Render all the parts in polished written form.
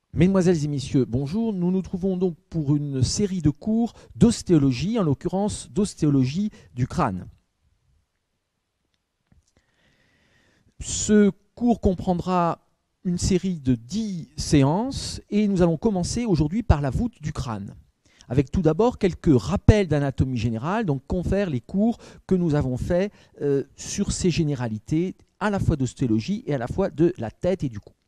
Mesdemoiselles et messieurs, bonjour. Nous nous trouvons donc pour une série de cours d'ostéologie, en l'occurrence d'ostéologie du crâne. Ce cours comprendra une série de 10 séances et nous allons commencer aujourd'hui par la voûte du crâne, avec tout d'abord quelques rappels d'anatomie générale, donc confère les cours que nous avons faits sur ces généralités, à la fois d'ostéologie et à la fois de la tête et du cou.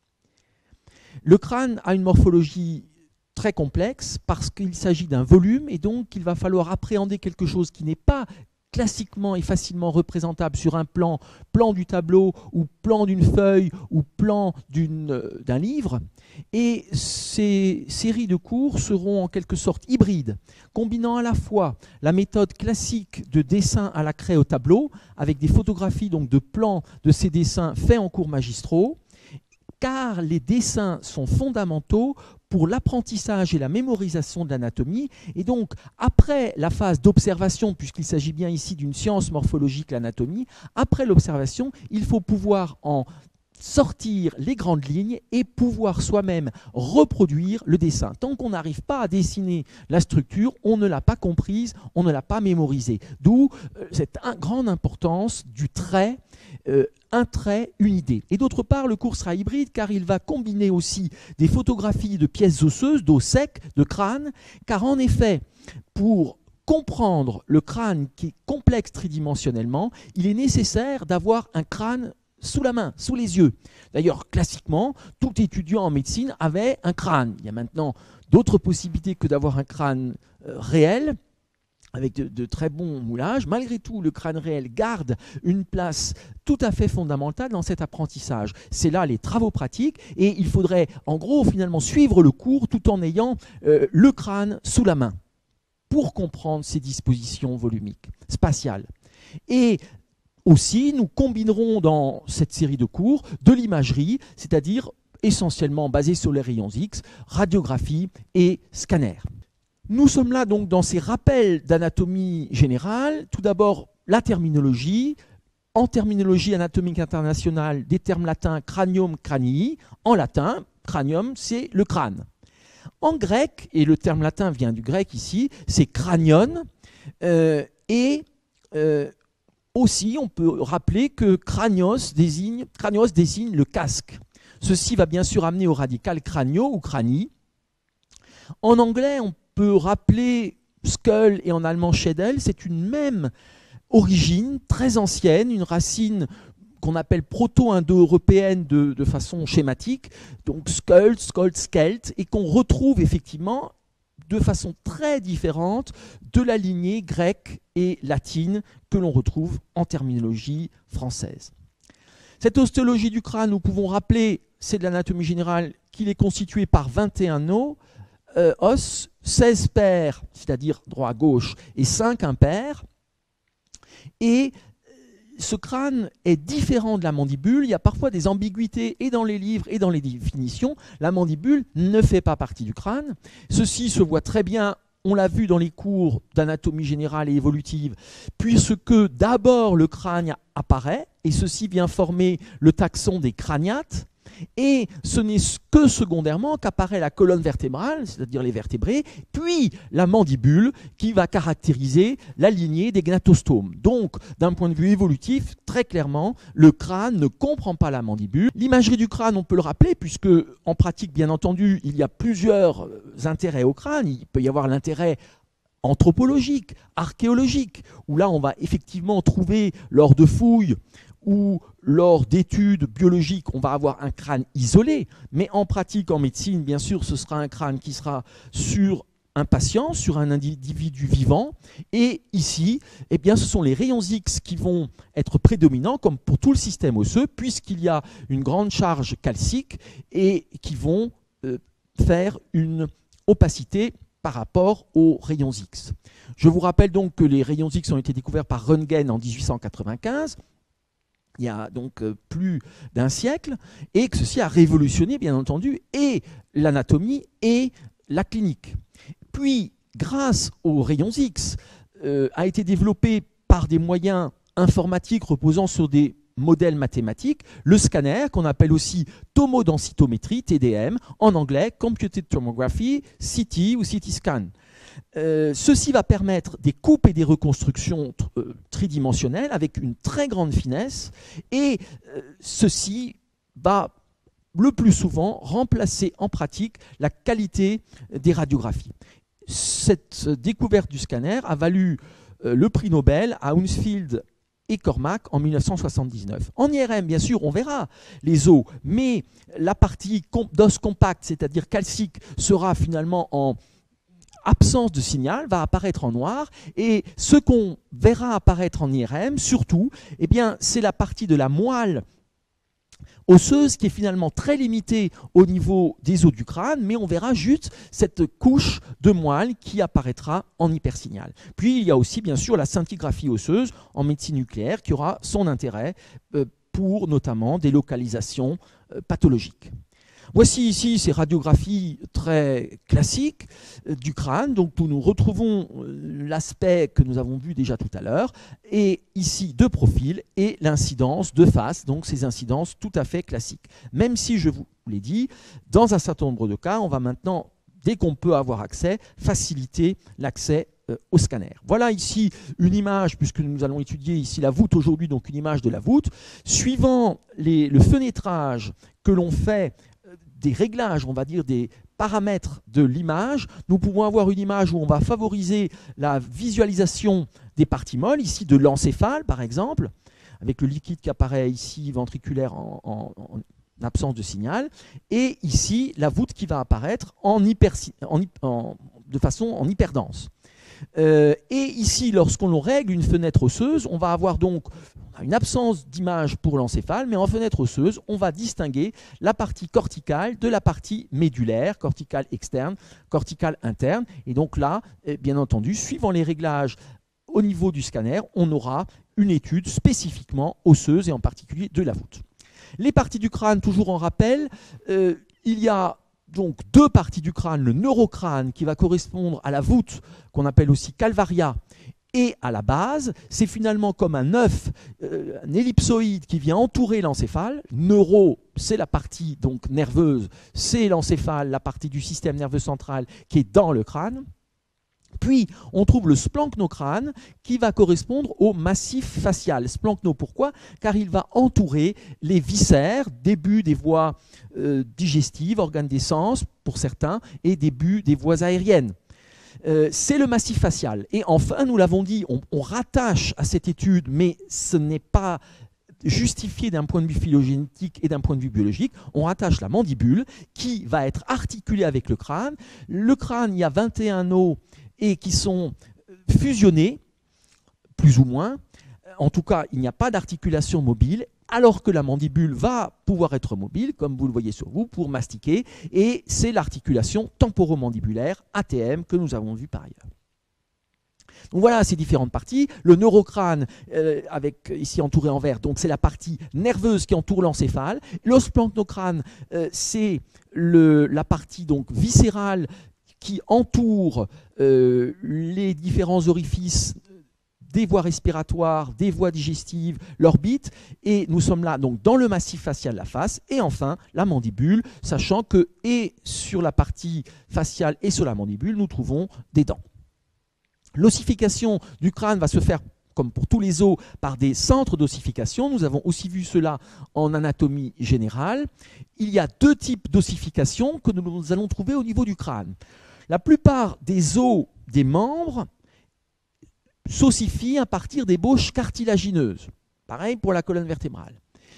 Le crâne a une morphologie très complexe parce qu'il s'agit d'un volume et donc il va falloir appréhender quelque chose qui n'est pas classiquement et facilement représentable sur un plan du tableau ou plan d'une feuille ou plan d'un livre. Et ces séries de cours seront en quelque sorte hybrides, combinant à la fois la méthode classique de dessin à la craie au tableau, avec des photographies donc de plans de ces dessins faits en cours magistraux, car les dessins sont fondamentaux pour l'apprentissage et la mémorisation de l'anatomie. Et donc, après la phase d'observation, puisqu'il s'agit bien ici d'une science morphologique, l'anatomie, après l'observation, il faut pouvoir en sortir les grandes lignes et pouvoir soi-même reproduire le dessin. Tant qu'on n'arrive pas à dessiner la structure, on ne l'a pas comprise, on ne l'a pas mémorisée. D'où cette grande importance du trait, un trait, une idée. Et d'autre part, le cours sera hybride car il va combiner aussi des photographies de pièces osseuses, d'os sec, de crâne, car en effet, pour comprendre le crâne qui est complexe tridimensionnellement, il est nécessaire d'avoir un crâne sous la main, sous les yeux. D'ailleurs, classiquement, tout étudiant en médecine avait un crâne. Il y a maintenant d'autres possibilités que d'avoir un crâne réel, avec de très bons moulages. Malgré tout, le crâne réel garde une place tout à fait fondamentale dans cet apprentissage. C'est là les travaux pratiques et il faudrait en gros finalement suivre le cours tout en ayant le crâne sous la main pour comprendre ces dispositions volumiques, spatiales. Et aussi, nous combinerons dans cette série de cours de l'imagerie, c'est-à-dire essentiellement basée sur les rayons X, radiographie et scanner. Nous sommes là donc dans ces rappels d'anatomie générale. Tout d'abord, la terminologie. En terminologie anatomique internationale, des termes latins cranium, cranii. En latin, cranium, c'est le crâne. En grec, et le terme latin vient du grec ici, c'est cranion. Aussi, on peut rappeler que cranios désigne le casque. Ceci va bien sûr amener au radical cranio ou crani. En anglais, on peut rappeler skull et en allemand schädel, c'est une même origine très ancienne, une racine qu'on appelle proto-indo-européenne de façon schématique, donc skull, skelt, et qu'on retrouve effectivement de façon très différente de la lignée grecque et latine que l'on retrouve en terminologie française. Cette ostéologie du crâne, nous pouvons rappeler, c'est de l'anatomie générale, qu'il est constitué par 21 os, 16 paires, c'est-à-dire droit-gauche, et 5 impairs. Et ce crâne est différent de la mandibule. Il y a parfois des ambiguïtés et dans les livres et dans les définitions. La mandibule ne fait pas partie du crâne. Ceci se voit très bien, on l'a vu dans les cours d'anatomie générale et évolutive, puisque d'abord le crâne apparaît, et ceci vient former le taxon des craniates. Et ce n'est que secondairement qu'apparaît la colonne vertébrale, c'est-à-dire les vertébrés, puis la mandibule qui va caractériser la lignée des gnatostomes. Donc, d'un point de vue évolutif, très clairement, le crâne ne comprend pas la mandibule. L'imagerie du crâne, on peut le rappeler, puisque en pratique, bien entendu, il y a plusieurs intérêts au crâne. Il peut y avoir l'intérêt anthropologique, archéologique, où là, on va effectivement trouver lors de fouilles ou lors d'études biologiques, on va avoir un crâne isolé, mais en pratique, en médecine, bien sûr, ce sera un crâne qui sera sur un patient, sur un individu vivant, et ici, eh bien, ce sont les rayons X qui vont être prédominants, comme pour tout le système osseux, puisqu'il y a une grande charge calcique, et qui vont faire une opacité par rapport aux rayons X. Je vous rappelle donc que les rayons X ont été découverts par Röntgen en 1895, il y a donc plus d'un siècle, et que ceci a révolutionné, bien entendu, et l'anatomie et la clinique. Puis, grâce aux rayons X, a été développé par des moyens informatiques reposant sur des modèle mathématique, le scanner, qu'on appelle aussi tomodensitométrie, TDM, en anglais, Computed Tomography, CT ou CT scan. Ceci va permettre des coupes et des reconstructions tridimensionnelles avec une très grande finesse, et ceci va le plus souvent remplacer en pratique la qualité des radiographies. Cette découverte du scanner a valu le prix Nobel à Hounsfield et Cormack en 1979. En IRM, bien sûr, on verra les os, mais la partie d'os compact, c'est-à-dire calcique, sera finalement en absence de signal, va apparaître en noir, et ce qu'on verra apparaître en IRM, surtout, eh bien, c'est la partie de la moelle osseuse qui est finalement très limitée au niveau des os du crâne, mais on verra juste cette couche de moelle qui apparaîtra en hypersignal. Puis il y a aussi bien sûr la scintigraphie osseuse en médecine nucléaire qui aura son intérêt pour notamment des localisations pathologiques. Voici ici ces radiographies très classiques du crâne, donc où nous retrouvons l'aspect que nous avons vu déjà tout à l'heure, et ici de profil, et l'incidence de face, donc ces incidences tout à fait classiques. Même si, je vous l'ai dit, dans un certain nombre de cas, on va maintenant, dès qu'on peut avoir accès, faciliter l'accès au scanner. Voilà ici une image, puisque nous allons étudier ici la voûte aujourd'hui, donc une image de la voûte. Suivant le fenêtrage que l'on fait, des réglages, on va dire des paramètres de l'image, nous pouvons avoir une image où on va favoriser la visualisation des parties molles, ici de l'encéphale par exemple, avec le liquide qui apparaît ici ventriculaire en absence de signal, et ici la voûte qui va apparaître de façon en hyperdense. Et ici, lorsqu'on règle une fenêtre osseuse, on va avoir donc une absence d'image pour l'encéphale, mais en fenêtre osseuse, on va distinguer la partie corticale de la partie médulaire, corticale externe, corticale interne. Et donc là, bien entendu, suivant les réglages au niveau du scanner, on aura une étude spécifiquement osseuse et en particulier de la voûte. Les parties du crâne, toujours en rappel, il y a donc deux parties du crâne, le neurocrâne qui va correspondre à la voûte qu'on appelle aussi calvaria, et à la base, c'est finalement comme un œuf, un ellipsoïde qui vient entourer l'encéphale. Neuro, c'est la partie donc nerveuse, c'est l'encéphale, la partie du système nerveux central qui est dans le crâne. Puis, on trouve le splanchno-crâne qui va correspondre au massif facial. Splanchno, pourquoi? Car il va entourer les viscères, début des voies digestives, organes des sens pour certains, et début des voies aériennes. C'est le massif facial. Et enfin, nous l'avons dit, on rattache à cette étude, mais ce n'est pas justifié d'un point de vue phylogénétique et d'un point de vue biologique, on rattache la mandibule qui va être articulée avec le crâne. Le crâne, il y a 21 os et qui sont fusionnés, plus ou moins. En tout cas, il n'y a pas d'articulation mobile, alors que la mandibule va pouvoir être mobile, comme vous le voyez sur vous, pour mastiquer, et c'est l'articulation temporomandibulaire, ATM, que nous avons vu par ailleurs. Donc voilà ces différentes parties. Le neurocrâne, avec ici entouré en vert, donc c'est la partie nerveuse qui entoure l'encéphale. L'osplanchno-crâne, c'est la partie donc viscérale qui entoure les différents orifices des voies respiratoires, des voies digestives, l'orbite, et nous sommes là donc dans le massif facial de la face, et enfin la mandibule, sachant que et sur la partie faciale et sur la mandibule, nous trouvons des dents. L'ossification du crâne va se faire, comme pour tous les os, par des centres d'ossification. Nous avons aussi vu cela en anatomie générale. Il y a deux types d'ossification que nous allons trouver au niveau du crâne. La plupart des os des membres s'ossifient à partir d'ébauches cartilagineuses. Pareil pour la colonne vertébrale.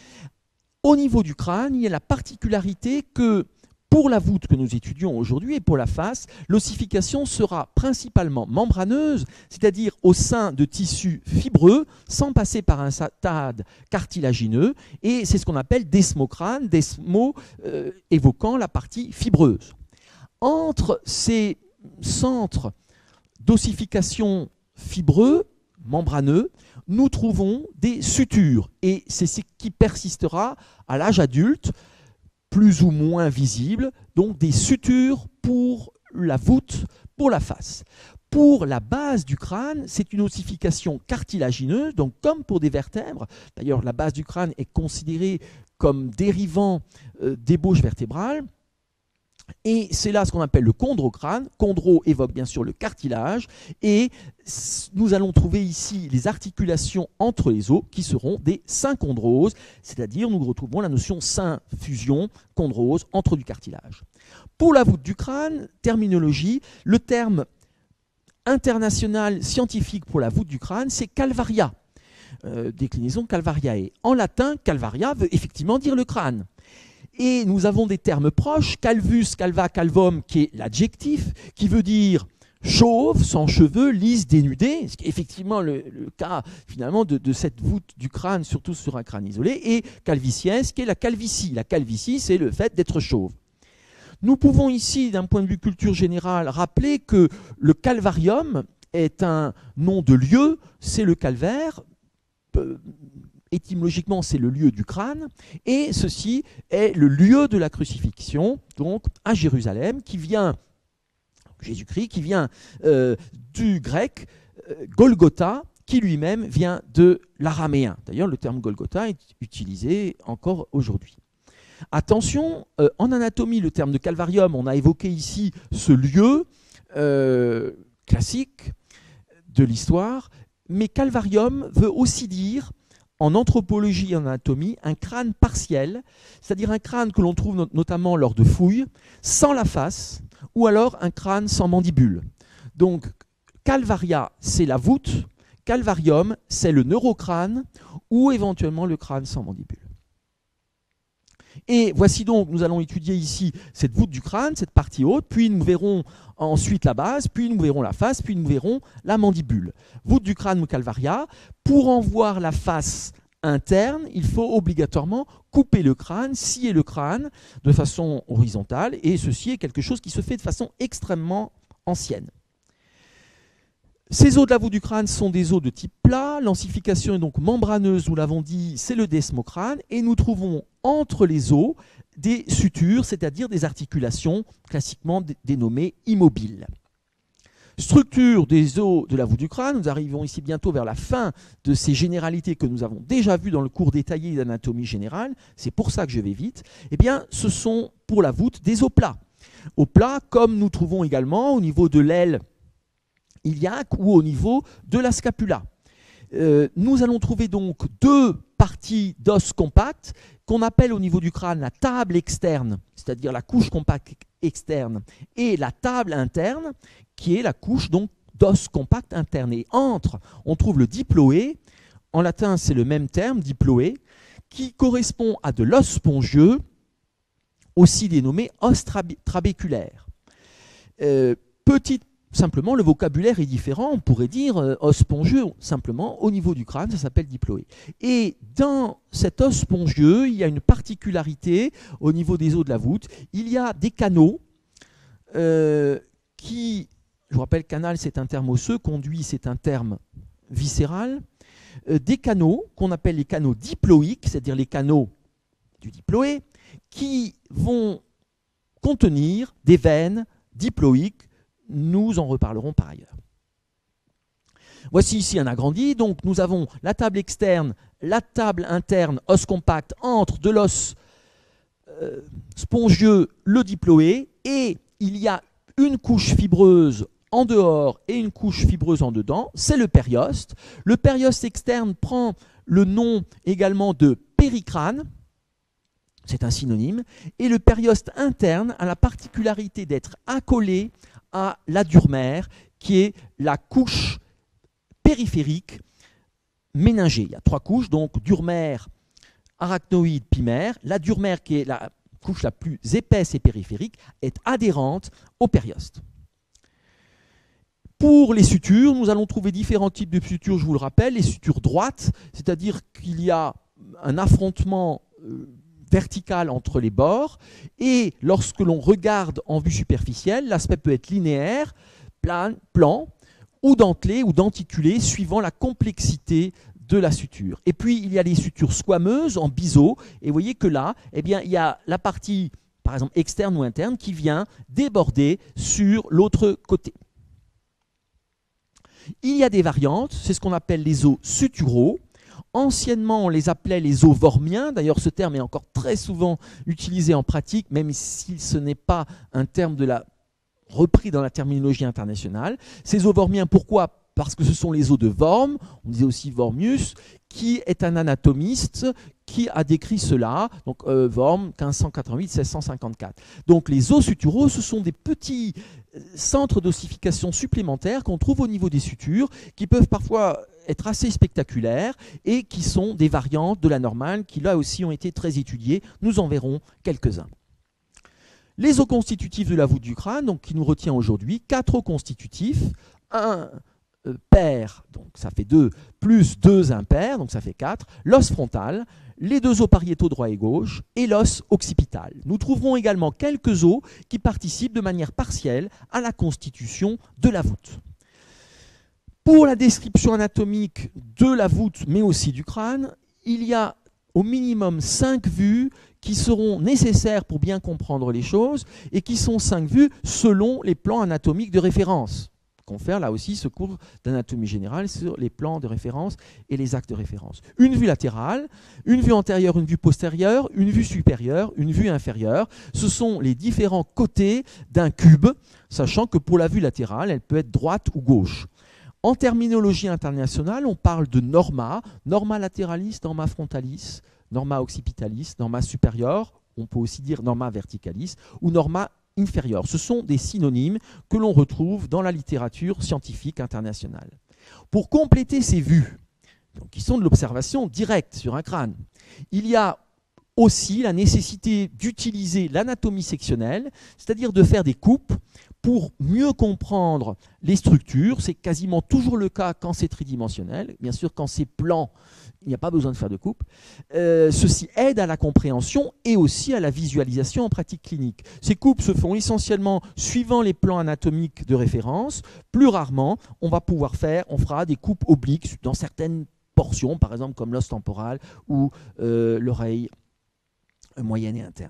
Au niveau du crâne, il y a la particularité que pour la voûte que nous étudions aujourd'hui et pour la face, l'ossification sera principalement membraneuse, c'est-à-dire au sein de tissus fibreux, sans passer par un stade cartilagineux, et c'est ce qu'on appelle desmocrâne, desmo évoquant la partie fibreuse. Entre ces centres d'ossification fibreux, membraneux, nous trouvons des sutures, et c'est ce qui persistera à l'âge adulte, plus ou moins visibles, donc des sutures pour la voûte, pour la face. Pour la base du crâne, c'est une ossification cartilagineuse, donc comme pour des vertèbres. D'ailleurs, la base du crâne est considérée comme dérivant d'ébauche vertébrale. Et c'est là ce qu'on appelle le chondrocrâne. Chondro évoque bien sûr le cartilage. Et nous allons trouver ici les articulations entre les os qui seront des synchondroses, c'est-à-dire nous retrouvons la notion syn-fusion, chondrose, entre du cartilage. Pour la voûte du crâne, terminologie, le terme international scientifique pour la voûte du crâne, c'est calvaria. Déclinaison calvariae. En latin, calvaria veut effectivement dire le crâne. Et nous avons des termes proches, calvus, calva, calvum, qui est l'adjectif, qui veut dire chauve, sans cheveux, lisse, dénudé, ce qui est effectivement le cas finalement de cette voûte du crâne, surtout sur un crâne isolé, et calviciens, qui est la calvitie. La calvitie, c'est le fait d'être chauve. Nous pouvons ici, d'un point de vue culture générale, rappeler que le calvarium est un nom de lieu, c'est le calvaire. Étymologiquement, c'est le lieu du crâne, et ceci est le lieu de la crucifixion, donc à Jérusalem, qui vient, Jésus-Christ, qui vient du grec Golgotha, qui lui-même vient de l'araméen. D'ailleurs, le terme Golgotha est utilisé encore aujourd'hui. Attention, en anatomie, le terme de calvarium, on a évoqué ici ce lieu classique de l'histoire, mais calvarium veut aussi dire, en anthropologie et en anatomie, un crâne partiel, c'est-à-dire un crâne que l'on trouve notamment lors de fouilles, sans la face, ou alors un crâne sans mandibule. Donc, calvaria, c'est la voûte, calvarium, c'est le neurocrâne, ou éventuellement le crâne sans mandibule. Et voici donc, nous allons étudier ici cette voûte du crâne, cette partie haute, puis nous verrons ensuite la base, puis nous verrons la face, puis nous verrons la mandibule. Voûte du crâne ou calvaria. Pour en voir la face interne, il faut obligatoirement couper le crâne, scier le crâne de façon horizontale, et ceci est quelque chose qui se fait de façon extrêmement ancienne. Ces os de la voûte du crâne sont des os de type plat. L'ossification est donc membraneuse, nous l'avons dit, c'est le desmocrâne. Et nous trouvons entre les os des sutures, c'est-à-dire des articulations classiquement dénommées immobiles. Structure des os de la voûte du crâne, nous arrivons ici bientôt vers la fin de ces généralités que nous avons déjà vues dans le cours détaillé d'anatomie générale. C'est pour ça que je vais vite. Eh bien, ce sont pour la voûte des os plats. Os plats, comme nous trouvons également au niveau de l'aile iliaque ou au niveau de la scapula. Nous allons trouver donc deux parties d'os compacts qu'on appelle au niveau du crâne la table externe, c'est-à-dire la couche compacte externe, et la table interne, qui est la couche donc d'os compact interne. Et entre, on trouve le diploé, en latin c'est le même terme, diploé, qui correspond à de l'os spongieux, aussi dénommé os trabéculaire. Simplement, le vocabulaire est différent. On pourrait dire os spongieux, simplement, au niveau du crâne, ça s'appelle diploé. Et dans cet os spongieux, il y a une particularité au niveau des os de la voûte. Il y a des canaux qui, je vous rappelle, canal, c'est un terme osseux, conduit, c'est un terme viscéral. Des canaux qu'on appelle les canaux diploïques, c'est-à-dire les canaux du diploé, qui vont contenir des veines diploïques. Nous en reparlerons par ailleurs. Voici ici un agrandi. Donc nous avons la table externe, la table interne, os compact, entre de l'os spongieux, le diploé, et il y a une couche fibreuse en dehors et une couche fibreuse en dedans, c'est le périoste. Le périoste externe prend le nom également de péricrâne, c'est un synonyme, et le périoste interne a la particularité d'être accolé à la durmère, qui est la couche périphérique méningée. Il y a trois couches, donc durmère, arachnoïde, pimère. La durmère, qui est la couche la plus épaisse et périphérique, est adhérente au périoste. Pour les sutures, nous allons trouver différents types de sutures, je vous le rappelle. Les sutures droites, c'est-à-dire qu'il y a un affrontement verticale entre les bords, et lorsque l'on regarde en vue superficielle, l'aspect peut être linéaire, plan, ou dentelé ou denticulé, suivant la complexité de la suture. Et puis il y a les sutures squameuses en biseau, et vous voyez que là, eh bien, il y a la partie, par exemple, externe ou interne, qui vient déborder sur l'autre côté. Il y a des variantes, c'est ce qu'on appelle les os suturaux. Anciennement, on les appelait les os wormiens. D'ailleurs, ce terme est encore très souvent utilisé en pratique, même si ce n'est pas un terme repris dans la terminologie internationale. Ces os wormiens, pourquoi ? Parce que ce sont les os de Worm, on disait aussi Wormius, qui est un anatomiste qui a décrit cela, donc Worm, 1588-1654. Donc les os suturaux, ce sont des petits centres d'ossification supplémentaires qu'on trouve au niveau des sutures, qui peuvent parfois être assez spectaculaires et qui sont des variantes de la normale, qui là aussi ont été très étudiées. Nous en verrons quelques-uns. Les os constitutifs de la voûte du crâne, donc, qui nous retient aujourd'hui, 4 os constitutifs, un pair, donc ça fait 2, plus 2 impairs, donc ça fait 4, l'os frontal, les 2 os pariétaux droit et gauche, et l'os occipital. Nous trouverons également quelques os qui participent de manière partielle à la constitution de la voûte. Pour la description anatomique de la voûte, mais aussi du crâne, il y a au minimum 5 vues qui seront nécessaires pour bien comprendre les choses, et qui sont 5 vues selon les plans anatomiques de référence. Confère là aussi ce cours d'anatomie générale sur les plans de référence et les actes de référence. Une vue latérale, une vue antérieure, une vue postérieure, une vue supérieure, une vue inférieure. Ce sont les différents côtés d'un cube, sachant que pour la vue latérale, elle peut être droite ou gauche. En terminologie internationale, on parle de norma, norma lateralis, norma frontalis, norma occipitalis, norma superior, on peut aussi dire norma verticalis, ou norma inférieure. Ce sont des synonymes que l'on retrouve dans la littérature scientifique internationale. Pour compléter ces vues, donc, qui sont de l'observation directe sur un crâne, il y a aussi la nécessité d'utiliser l'anatomie sectionnelle, c'est-à-dire de faire des coupes pour mieux comprendre les structures. C'est quasiment toujours le cas quand c'est tridimensionnel. Bien sûr, quand c'est plan, il n'y a pas besoin de faire de coupe. Ceci aide à la compréhension et aussi à la visualisation en pratique clinique. Ces coupes se font essentiellement suivant les plans anatomiques de référence. Plus rarement, on fera des coupes obliques dans certaines portions, par exemple comme l'os temporal ou l'oreille moyenne et interne.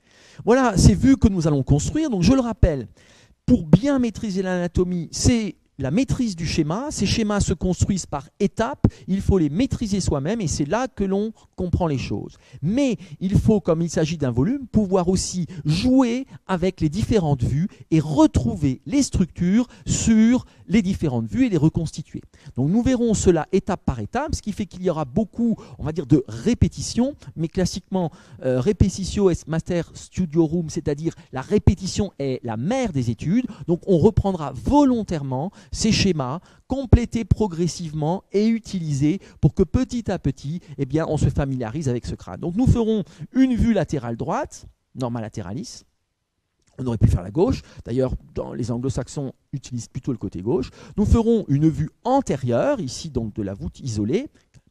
Voilà ces vues que nous allons construire. Donc je le rappelle, pour bien maîtriser l'anatomie, c'est la maîtrise du schéma. Ces schémas se construisent par étapes, il faut les maîtriser soi-même et c'est là que l'on comprend les choses. Mais il faut, comme il s'agit d'un volume, pouvoir aussi jouer avec les différentes vues et retrouver les structures sur les différentes vues et les reconstituer. Donc nous verrons cela étape par étape, ce qui fait qu'il y aura beaucoup, on va dire, de répétitions, mais classiquement, repetitio est mater studiorum, c'est-à-dire la répétition est la mère des études. Donc on reprendra volontairement ces schémas, complétés progressivement et utilisés pour que petit à petit, eh bien, on se familiarise avec ce crâne. Donc nous ferons une vue latérale droite, norma lateralis. On aurait pu faire la gauche. D'ailleurs, les anglo-saxons utilisent plutôt le côté gauche. Nous ferons une vue antérieure, ici donc de la voûte isolée.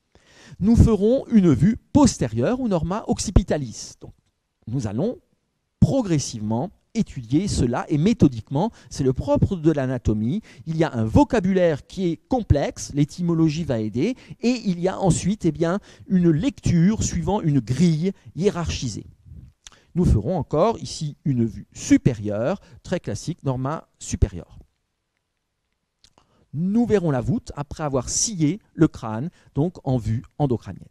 Nous ferons une vue postérieure ou norma occipitalis. Donc, nous allons progressivement étudier cela et méthodiquement, c'est le propre de l'anatomie. Il y a un vocabulaire qui est complexe, l'étymologie va aider, et il y a ensuite une lecture suivant une grille hiérarchisée. Nous ferons encore ici une vue supérieure, très classique, norma supérieure. Nous verrons la voûte après avoir scié le crâne, donc en vue endocrânienne.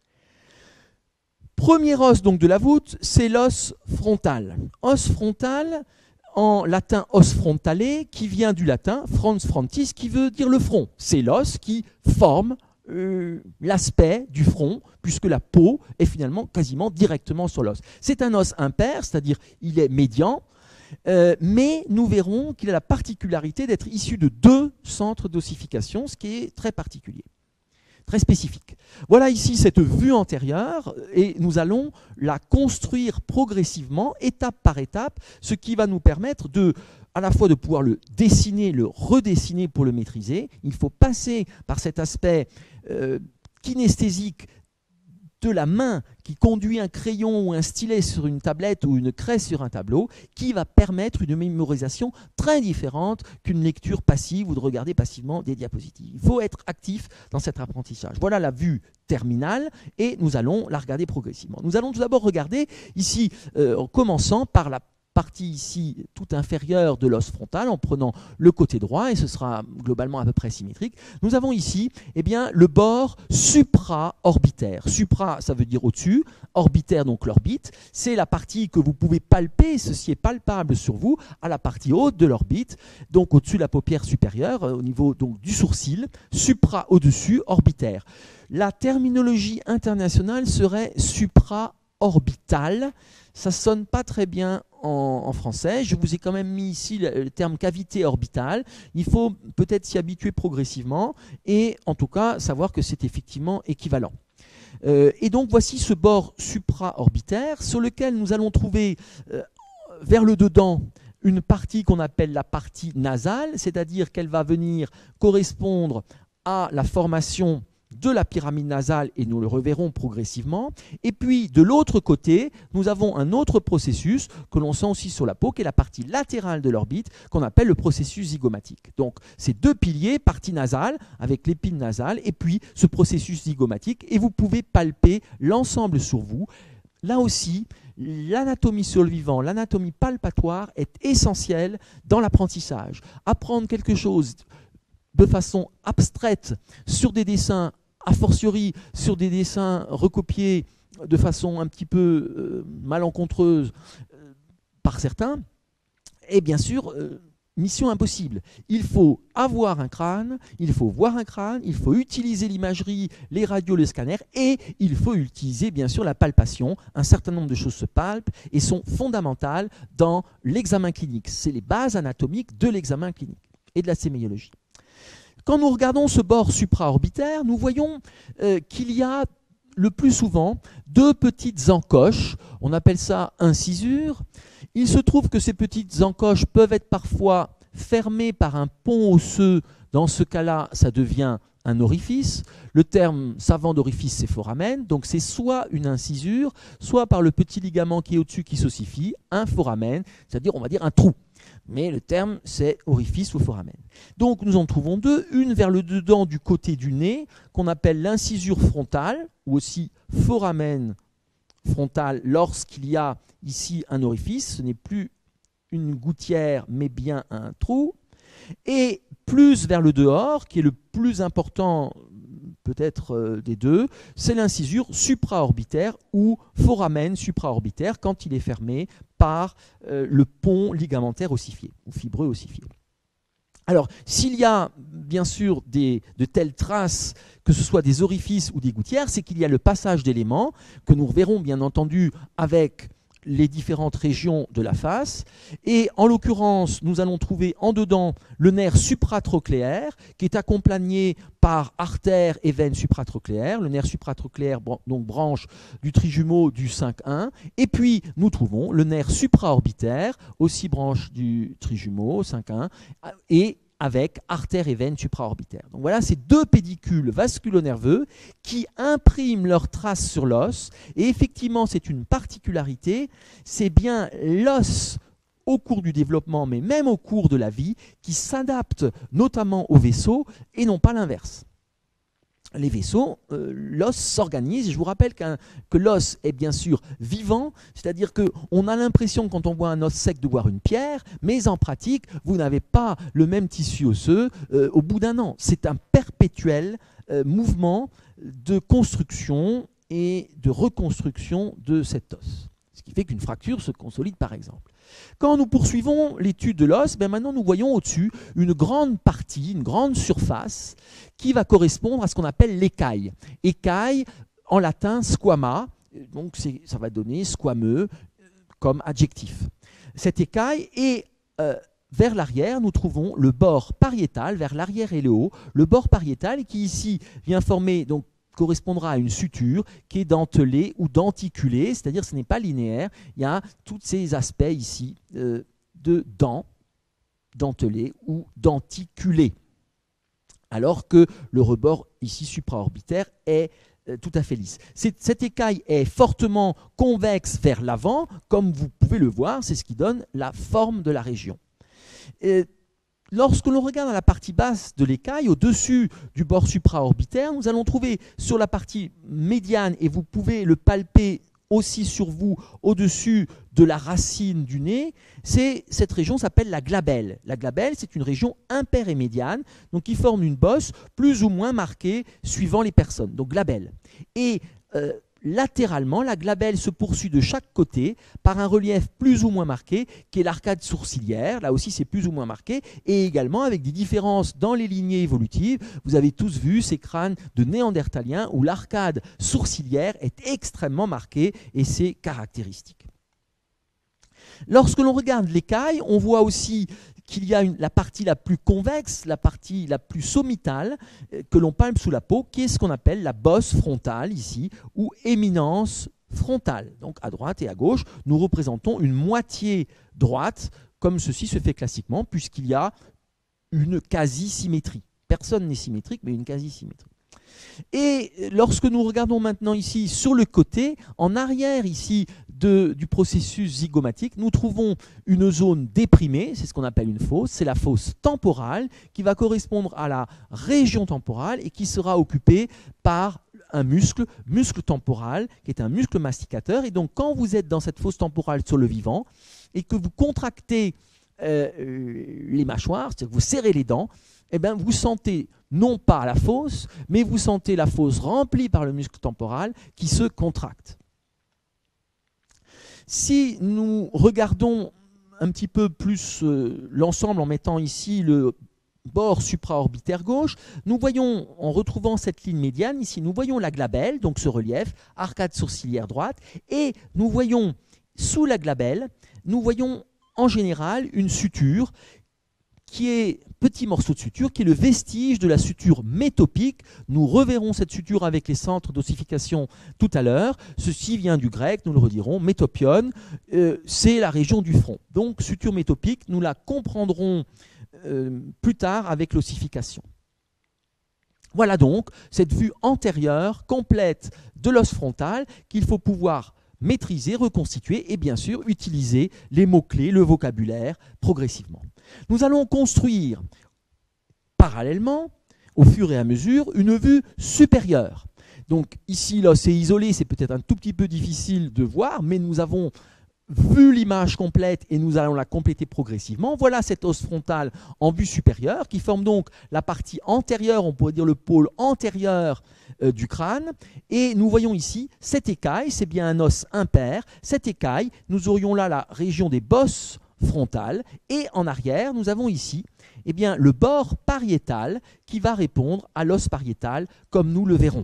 Premier os donc de la voûte, c'est l'os frontal. Os frontal, en latin os frontale, qui vient du latin frons frontis, qui veut dire le front. C'est l'os qui forme l'aspect du front, puisque la peau est finalement quasiment directement sur l'os. C'est un os impair, c'est-à-dire il est médian, mais nous verrons qu'il a la particularité d'être issu de 2 centres d'ossification, ce qui est très particulier, très spécifique. Voilà ici cette vue antérieure et nous allons la construire progressivement, étape par étape, ce qui va nous permettre à la fois de pouvoir le dessiner, le redessiner pour le maîtriser. Il faut passer par cet aspect kinesthésique de la main qui conduit un crayon ou un stylet sur une tablette ou une craie sur un tableau, qui va permettre une mémorisation très différente qu'une lecture passive ou de regarder passivement des diapositives. Il faut être actif dans cet apprentissage. Voilà la vue terminale et nous allons la regarder progressivement. Nous allons tout d'abord regarder ici, en commençant par partie ici tout inférieure de l'os frontal en prenant le côté droit, et ce sera globalement à peu près symétrique. Nous avons ici le bord supra-orbitaire. Supra, ça veut dire au-dessus, orbitaire, donc l'orbite, c'est la partie que vous pouvez palper, ceci est palpable sur vous, à la partie haute de l'orbite, donc au-dessus de la paupière supérieure, au niveau donc, du sourcil, supra au-dessus, orbitaire. La terminologie internationale serait supra-orbital. Ça ne sonne pas très bien en français. Je vous ai quand même mis ici le terme cavité orbitale. Il faut peut-être s'y habituer progressivement et en tout cas savoir que c'est effectivement équivalent. Et donc voici ce bord supra-orbitaire sur lequel nous allons trouver vers le dedans une partie qu'on appelle la partie nasale, c'est-à-dire qu'elle va venir correspondre à la formation de la pyramide nasale, et nous le reverrons progressivement. Et puis de l'autre côté, nous avons un autre processus que l'on sent aussi sur la peau, qui est la partie latérale de l'orbite, qu'on appelle le processus zygomatique. Donc ces deux piliers, partie nasale avec l'épine nasale, et puis ce processus zygomatique, et vous pouvez palper l'ensemble sur vous. Là aussi, l'anatomie sur le vivant, l'anatomie palpatoire est essentielle dans l'apprentissage. Apprendre quelque chose de façon abstraite sur des dessins, a fortiori sur des dessins recopiés de façon un petit peu malencontreuse par certains, est bien sûr mission impossible. Il faut avoir un crâne, il faut voir un crâne, il faut utiliser l'imagerie, les radios, le scanner, et il faut utiliser bien sûr la palpation. Un certain nombre de choses se palpent et sont fondamentales dans l'examen clinique. C'est les bases anatomiques de l'examen clinique et de la sémiologie. Quand nous regardons ce bord supraorbitaire, nous voyons qu'il y a le plus souvent deux petites encoches. On appelle ça incisures. Il se trouve que ces petites encoches peuvent être parfois fermées par un pont osseux. Dans ce cas-là, ça devient un orifice. Le terme savant d'orifice, c'est foramen. Donc c'est soit une incisure, soit par le petit ligament qui est au-dessus qui s'ossifie, un foramen, c'est-à-dire on va dire un trou. Mais le terme, c'est orifice ou foramen. Donc nous en trouvons deux, une vers le dedans du côté du nez, qu'on appelle l'incisure frontale, ou aussi foramen frontal lorsqu'il y a ici un orifice. Ce n'est plus une gouttière, mais bien un trou. Et plus vers le dehors, qui est le plus important peut-être des deux, c'est l'incisure supraorbitaire ou foramen supraorbitaire quand il est fermé par le pont ligamentaire ossifié ou fibreux ossifié. Alors, s'il y a bien sûr de telles traces, que ce soit des orifices ou des gouttières, c'est qu'il y a le passage d'éléments que nous reverrons bien entendu avec les différentes régions de la face. Et en l'occurrence, nous allons trouver en dedans le nerf supratrochléaire qui est accompagné par artères et veines supratrochléaires. Le nerf supratrochléaire, donc branche du trijumeau du 5-1. Et puis, nous trouvons le nerf supraorbitaire, aussi branche du trijumeau 5-1, et avec artères et veines supraorbitaires. Donc voilà ces deux pédicules vasculo-nerveux qui impriment leurs traces sur l'os. Et effectivement, c'est une particularité, c'est bien l'os au cours du développement, mais même au cours de la vie, qui s'adapte notamment aux vaisseaux et non pas l'inverse. Les vaisseaux, l'os s'organise. Je vous rappelle que l'os est bien sûr vivant, c'est-à-dire qu'on a l'impression quand on voit un os sec de voir une pierre, mais en pratique, vous n'avez pas le même tissu osseux au bout d'un an. C'est un perpétuel mouvement de construction et de reconstruction de cet os. Ce qui fait qu'une fracture se consolide par exemple. Quand nous poursuivons l'étude de l'os, maintenant nous voyons au-dessus une grande partie, une grande surface qui va correspondre à ce qu'on appelle l'écaille. Écaille, en latin, squama, donc ça va donner squameux comme adjectif. Cette écaille est vers l'arrière, nous trouvons le bord pariétal, vers l'arrière et le haut, le bord pariétal qui ici vient former, donc correspondra à une suture qui est dentelée ou denticulée, c'est-à-dire ce n'est pas linéaire, il y a tous ces aspects ici de dents dentelées ou denticulées, alors que le rebord ici supraorbitaire est tout à fait lisse. Cette écaille est fortement convexe vers l'avant, comme vous pouvez le voir, c'est ce qui donne la forme de la région. Lorsque l'on regarde à la partie basse de l'écaille, au-dessus du bord supraorbitaire, nous allons trouver sur la partie médiane, et vous pouvez le palper aussi sur vous, au-dessus de la racine du nez, cette région s'appelle la glabelle. La glabelle, c'est une région impaire et médiane, donc qui forme une bosse plus ou moins marquée suivant les personnes, donc glabelle. Et latéralement, la glabelle se poursuit de chaque côté par un relief plus ou moins marqué, qui est l'arcade sourcilière. Là aussi, c'est plus ou moins marqué, et également avec des différences dans les lignées évolutives. Vous avez tous vu ces crânes de néandertaliens où l'arcade sourcilière est extrêmement marquée, et c'est caractéristique. Lorsque l'on regarde l'écaille, on voit aussi qu'il y a la partie la plus convexe, la partie la plus sommitale que l'on palpe sous la peau, qui est ce qu'on appelle la bosse frontale ici, ou éminence frontale. Donc à droite et à gauche, nous représentons une moitié droite, comme ceci se fait classiquement, puisqu'il y a une quasi-symétrie. Personne n'est symétrique, mais une quasi-symétrie. Et lorsque nous regardons maintenant ici sur le côté, en arrière ici du processus zygomatique, nous trouvons une zone déprimée, c'est ce qu'on appelle une fosse, c'est la fosse temporale qui va correspondre à la région temporale et qui sera occupée par un muscle temporal, qui est un muscle masticateur. Et donc quand vous êtes dans cette fosse temporale sur le vivant et que vous contractez les mâchoires, c'est-à-dire que vous serrez les dents, eh bien, vous sentez non pas la fosse, mais vous sentez la fosse remplie par le muscle temporal qui se contracte. Si nous regardons un petit peu plus l'ensemble en mettant ici le bord supraorbitaire gauche, nous voyons, en retrouvant cette ligne médiane, ici nous voyons la glabelle, donc ce relief, arcade sourcilière droite, et nous voyons sous la glabelle, nous voyons en général une suture qui est petit morceau de suture, qui est le vestige de la suture métopique. Nous reverrons cette suture avec les centres d'ossification tout à l'heure. Ceci vient du grec, nous le redirons, métopion, c'est la région du front. Donc suture métopique, nous la comprendrons plus tard avec l'ossification. Voilà donc cette vue antérieure complète de l'os frontal qu'il faut pouvoir maîtriser, reconstituer et bien sûr utiliser les mots-clés, le vocabulaire progressivement. Nous allons construire parallèlement, au fur et à mesure, une vue supérieure. Donc ici, l'os est isolé, c'est peut-être un tout petit peu difficile de voir, mais nous avons vu l'image complète et nous allons la compléter progressivement. Voilà cet os frontal en vue supérieure qui forme donc la partie antérieure, on pourrait dire le pôle antérieur du crâne. Et nous voyons ici cette écaille, c'est bien un os impair. Cette écaille, nous aurions là la région des bosses frontales et en arrière, nous avons ici eh bien, le bord pariétal qui va répondre à l'os pariétal comme nous le verrons.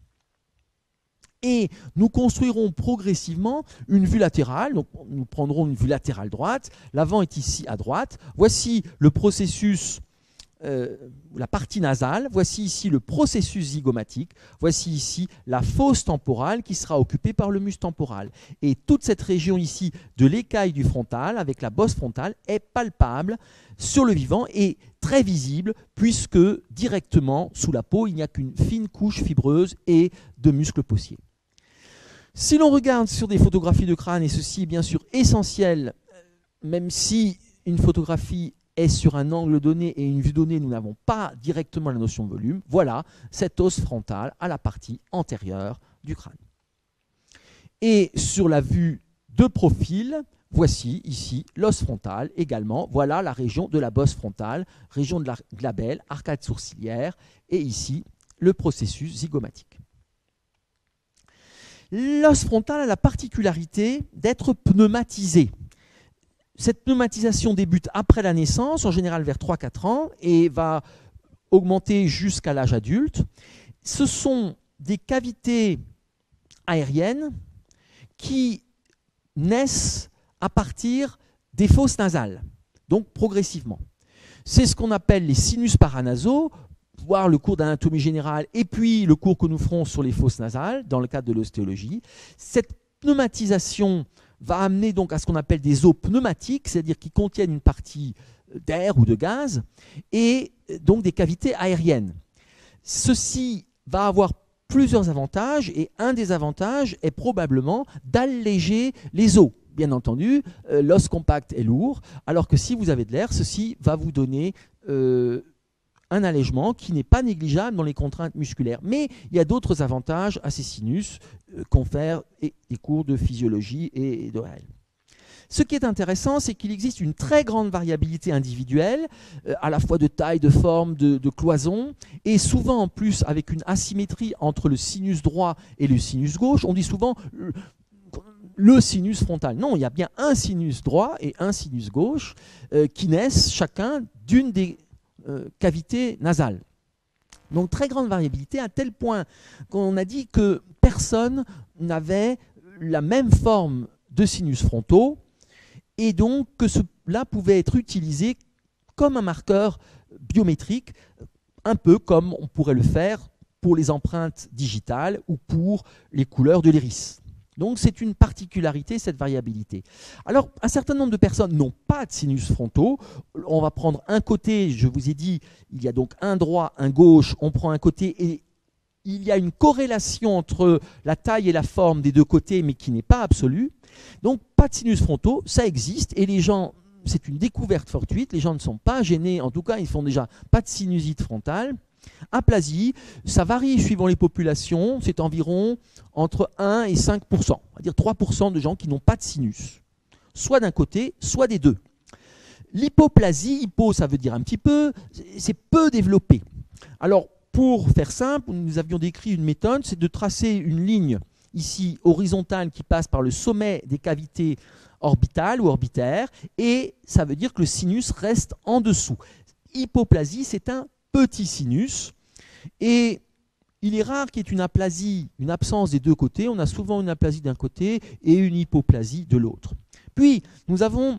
Et nous construirons progressivement une vue latérale. Donc nous prendrons une vue latérale droite. L'avant est ici à droite. Voici le processus, la partie nasale. Voici ici le processus zygomatique. Voici ici la fosse temporale qui sera occupée par le muscle temporal. Et toute cette région ici de l'écaille du frontal, avec la bosse frontale, est palpable sur le vivant et très visible puisque directement sous la peau, il n'y a qu'une fine couche fibreuse et de muscles possiers. Si l'on regarde sur des photographies de crâne, et ceci est bien sûr essentiel, même si une photographie est sur un angle donné et une vue donnée, nous n'avons pas directement la notion de volume, voilà cet os frontal à la partie antérieure du crâne. Et sur la vue de profil, voici ici l'os frontal également, voilà la région de la bosse frontale, région de la glabelle, arcade sourcilière, et ici le processus zygomatique. L'os frontal a la particularité d'être pneumatisé. Cette pneumatisation débute après la naissance, en général vers 3-4 ans, et va augmenter jusqu'à l'âge adulte. Ce sont des cavités aériennes qui naissent à partir des fosses nasales, donc progressivement. C'est ce qu'on appelle les sinus paranasaux, voir le cours d'anatomie générale et puis le cours que nous ferons sur les fosses nasales dans le cadre de l'ostéologie. Cette pneumatisation va amener donc à ce qu'on appelle des os pneumatiques, c'est-à-dire qui contiennent une partie d'air ou de gaz et donc des cavités aériennes. Ceci va avoir plusieurs avantages et un des avantages est probablement d'alléger les os. Bien entendu, l'os compact est lourd, alors que si vous avez de l'air, ceci va vous donner un allègement qui n'est pas négligeable dans les contraintes musculaires. Mais il y a d'autres avantages à ces sinus confèrent des cours de physiologie et de réel. Ce qui est intéressant, c'est qu'il existe une très grande variabilité individuelle, à la fois de taille, de forme, de cloison, et souvent en plus avec une asymétrie entre le sinus droit et le sinus gauche. On dit souvent le sinus frontal. Non, il y a bien un sinus droit et un sinus gauche qui naissent chacun d'une des cavités nasales. Donc très grande variabilité à tel point qu'on a dit que personne n'avait la même forme de sinus frontaux et donc que cela pouvait être utilisé comme un marqueur biométrique, un peu comme on pourrait le faire pour les empreintes digitales ou pour les couleurs de l'iris. Donc c'est une particularité, cette variabilité. Alors un certain nombre de personnes n'ont pas de sinus frontaux. On va prendre un côté, je vous ai dit, il y a donc un droit, un gauche, on prend un côté et il y a une corrélation entre la taille et la forme des deux côtés, mais qui n'est pas absolue. Donc pas de sinus frontaux, ça existe et les gens, c'est une découverte fortuite, les gens ne sont pas gênés, en tout cas ils font déjà pas de sinusite frontale. Aplasie, ça varie suivant les populations, c'est environ entre 1 et 5%, on va dire 3% de gens qui n'ont pas de sinus, soit d'un côté, soit des deux. L'hypoplasie, hypo ça veut dire un petit peu, c'est peu développé. Alors pour faire simple, nous avions décrit une méthode, c'est de tracer une ligne ici horizontale qui passe par le sommet des cavités orbitales ou orbitaires et ça veut dire que le sinus reste en dessous. Hypoplasie, c'est un petit sinus et il est rare qu'il y ait une aplasie, une absence des deux côtés. On a souvent une aplasie d'un côté et une hypoplasie de l'autre. Puis nous avons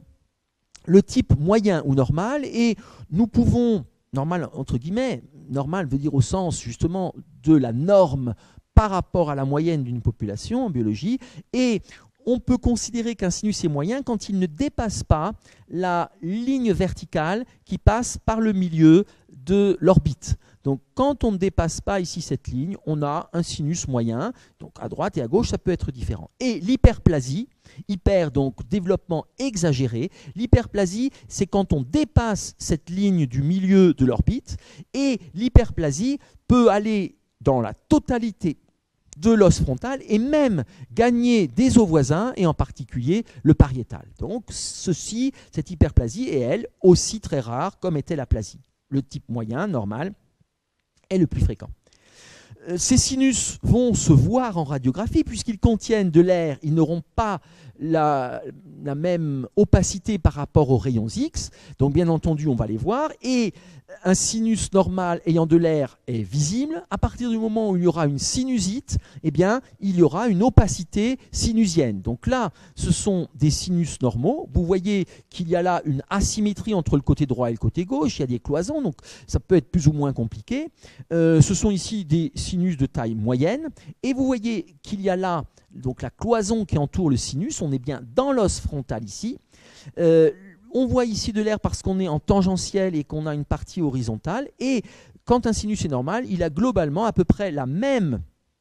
le type moyen ou normal et nous pouvons, normal entre guillemets, normal veut dire au sens justement de la norme par rapport à la moyenne d'une population en biologie et on peut considérer qu'un sinus est moyen quand il ne dépasse pas la ligne verticale qui passe par le milieu de l'orbite. Donc quand on ne dépasse pas ici cette ligne, on a un sinus moyen. Donc à droite et à gauche, ça peut être différent. Et l'hyperplasie, hyper donc développement exagéré. L'hyperplasie, c'est quand on dépasse cette ligne du milieu de l'orbite. Et l'hyperplasie peut aller dans la totalité de l'os frontal et même gagner des os voisins et en particulier le pariétal. Donc cette hyperplasie est elle aussi très rare comme était l'aplasie. Le type moyen, normal, est le plus fréquent. Ces sinus vont se voir en radiographie puisqu'ils contiennent de l'air, ils n'auront pas la même opacité par rapport aux rayons X, donc bien entendu on va les voir, et un sinus normal ayant de l'air est visible. À partir du moment où il y aura une sinusite, eh bien, il y aura une opacité sinusienne. Donc là, ce sont des sinus normaux. Vous voyez qu'il y a là une asymétrie entre le côté droit et le côté gauche. Il y a des cloisons, donc ça peut être plus ou moins compliqué. Ce sont ici des sinus de taille moyenne. Et vous voyez qu'il y a là donc la cloison qui entoure le sinus. On est bien dans l'os frontal ici. On voit ici de l'air parce qu'on est en tangentiel et qu'on a une partie horizontale. Et quand un sinus est normal, il a globalement à peu près la même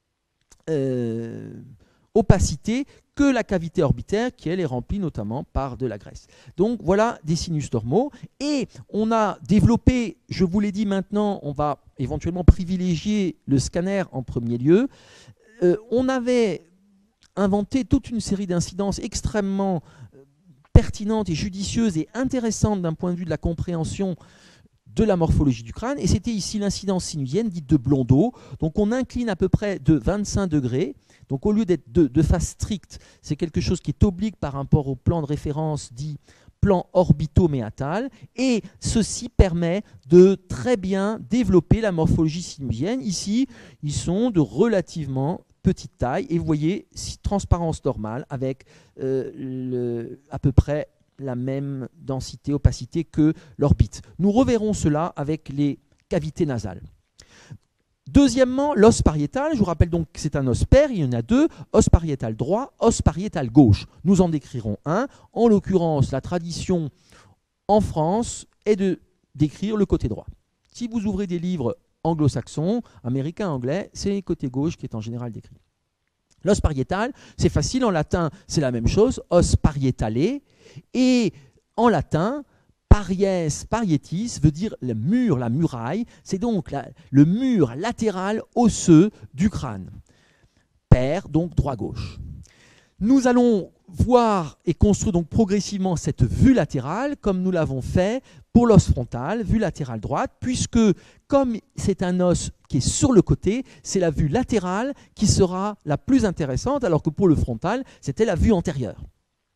opacité que la cavité orbitaire qui, elle, est remplie notamment par de la graisse. Donc voilà des sinus normaux. Et on a développé, je vous l'ai dit maintenant, on va éventuellement privilégier le scanner en premier lieu. On avait inventé toute une série d'incidences extrêmement pertinente et judicieuse et intéressante d'un point de vue de la compréhension de la morphologie du crâne. Et c'était ici l'incidence sinusienne dite de Blondeau. Donc on incline à peu près de 25 degrés. Donc au lieu d'être de face stricte, c'est quelque chose qui est oblique par rapport au plan de référence dit plan orbitoméatal. Et ceci permet de très bien développer la morphologie sinusienne. Ici, ils sont de relativement petite taille et vous voyez transparence normale avec à peu près la même densité, opacité que l'orbite. Nous reverrons cela avec les cavités nasales. Deuxièmement, l'os pariétal. Je vous rappelle donc que c'est un os pair, il y en a deux, os pariétal droit, os pariétal gauche. Nous en décrirons un. En l'occurrence, la tradition en France est de décrire le côté droit. Si vous ouvrez des livres anglo-saxon, américain, anglais, c'est le côté gauche qui est en général décrit. L'os pariétal, c'est facile, en latin, c'est la même chose, os parietale, et en latin, Paries, parietis veut dire le mur, la muraille. C'est donc le mur latéral osseux du crâne. Pair, donc droit-gauche. Nous allons voir et construire donc progressivement cette vue latérale comme nous l'avons fait pour l'os frontal, vue latérale droite, puisque comme c'est un os qui est sur le côté, c'est la vue latérale qui sera la plus intéressante, alors que pour le frontal, c'était la vue antérieure.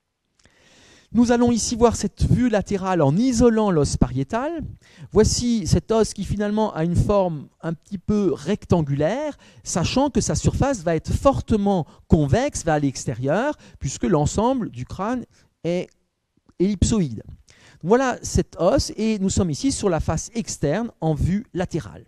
Nous allons ici voir cette vue latérale en isolant l'os pariétal. Voici cet os qui finalement a une forme un petit peu rectangulaire, sachant que sa surface va être fortement convexe vers l'extérieur, puisque l'ensemble du crâne est ellipsoïde. Voilà cet os, et nous sommes ici sur la face externe en vue latérale.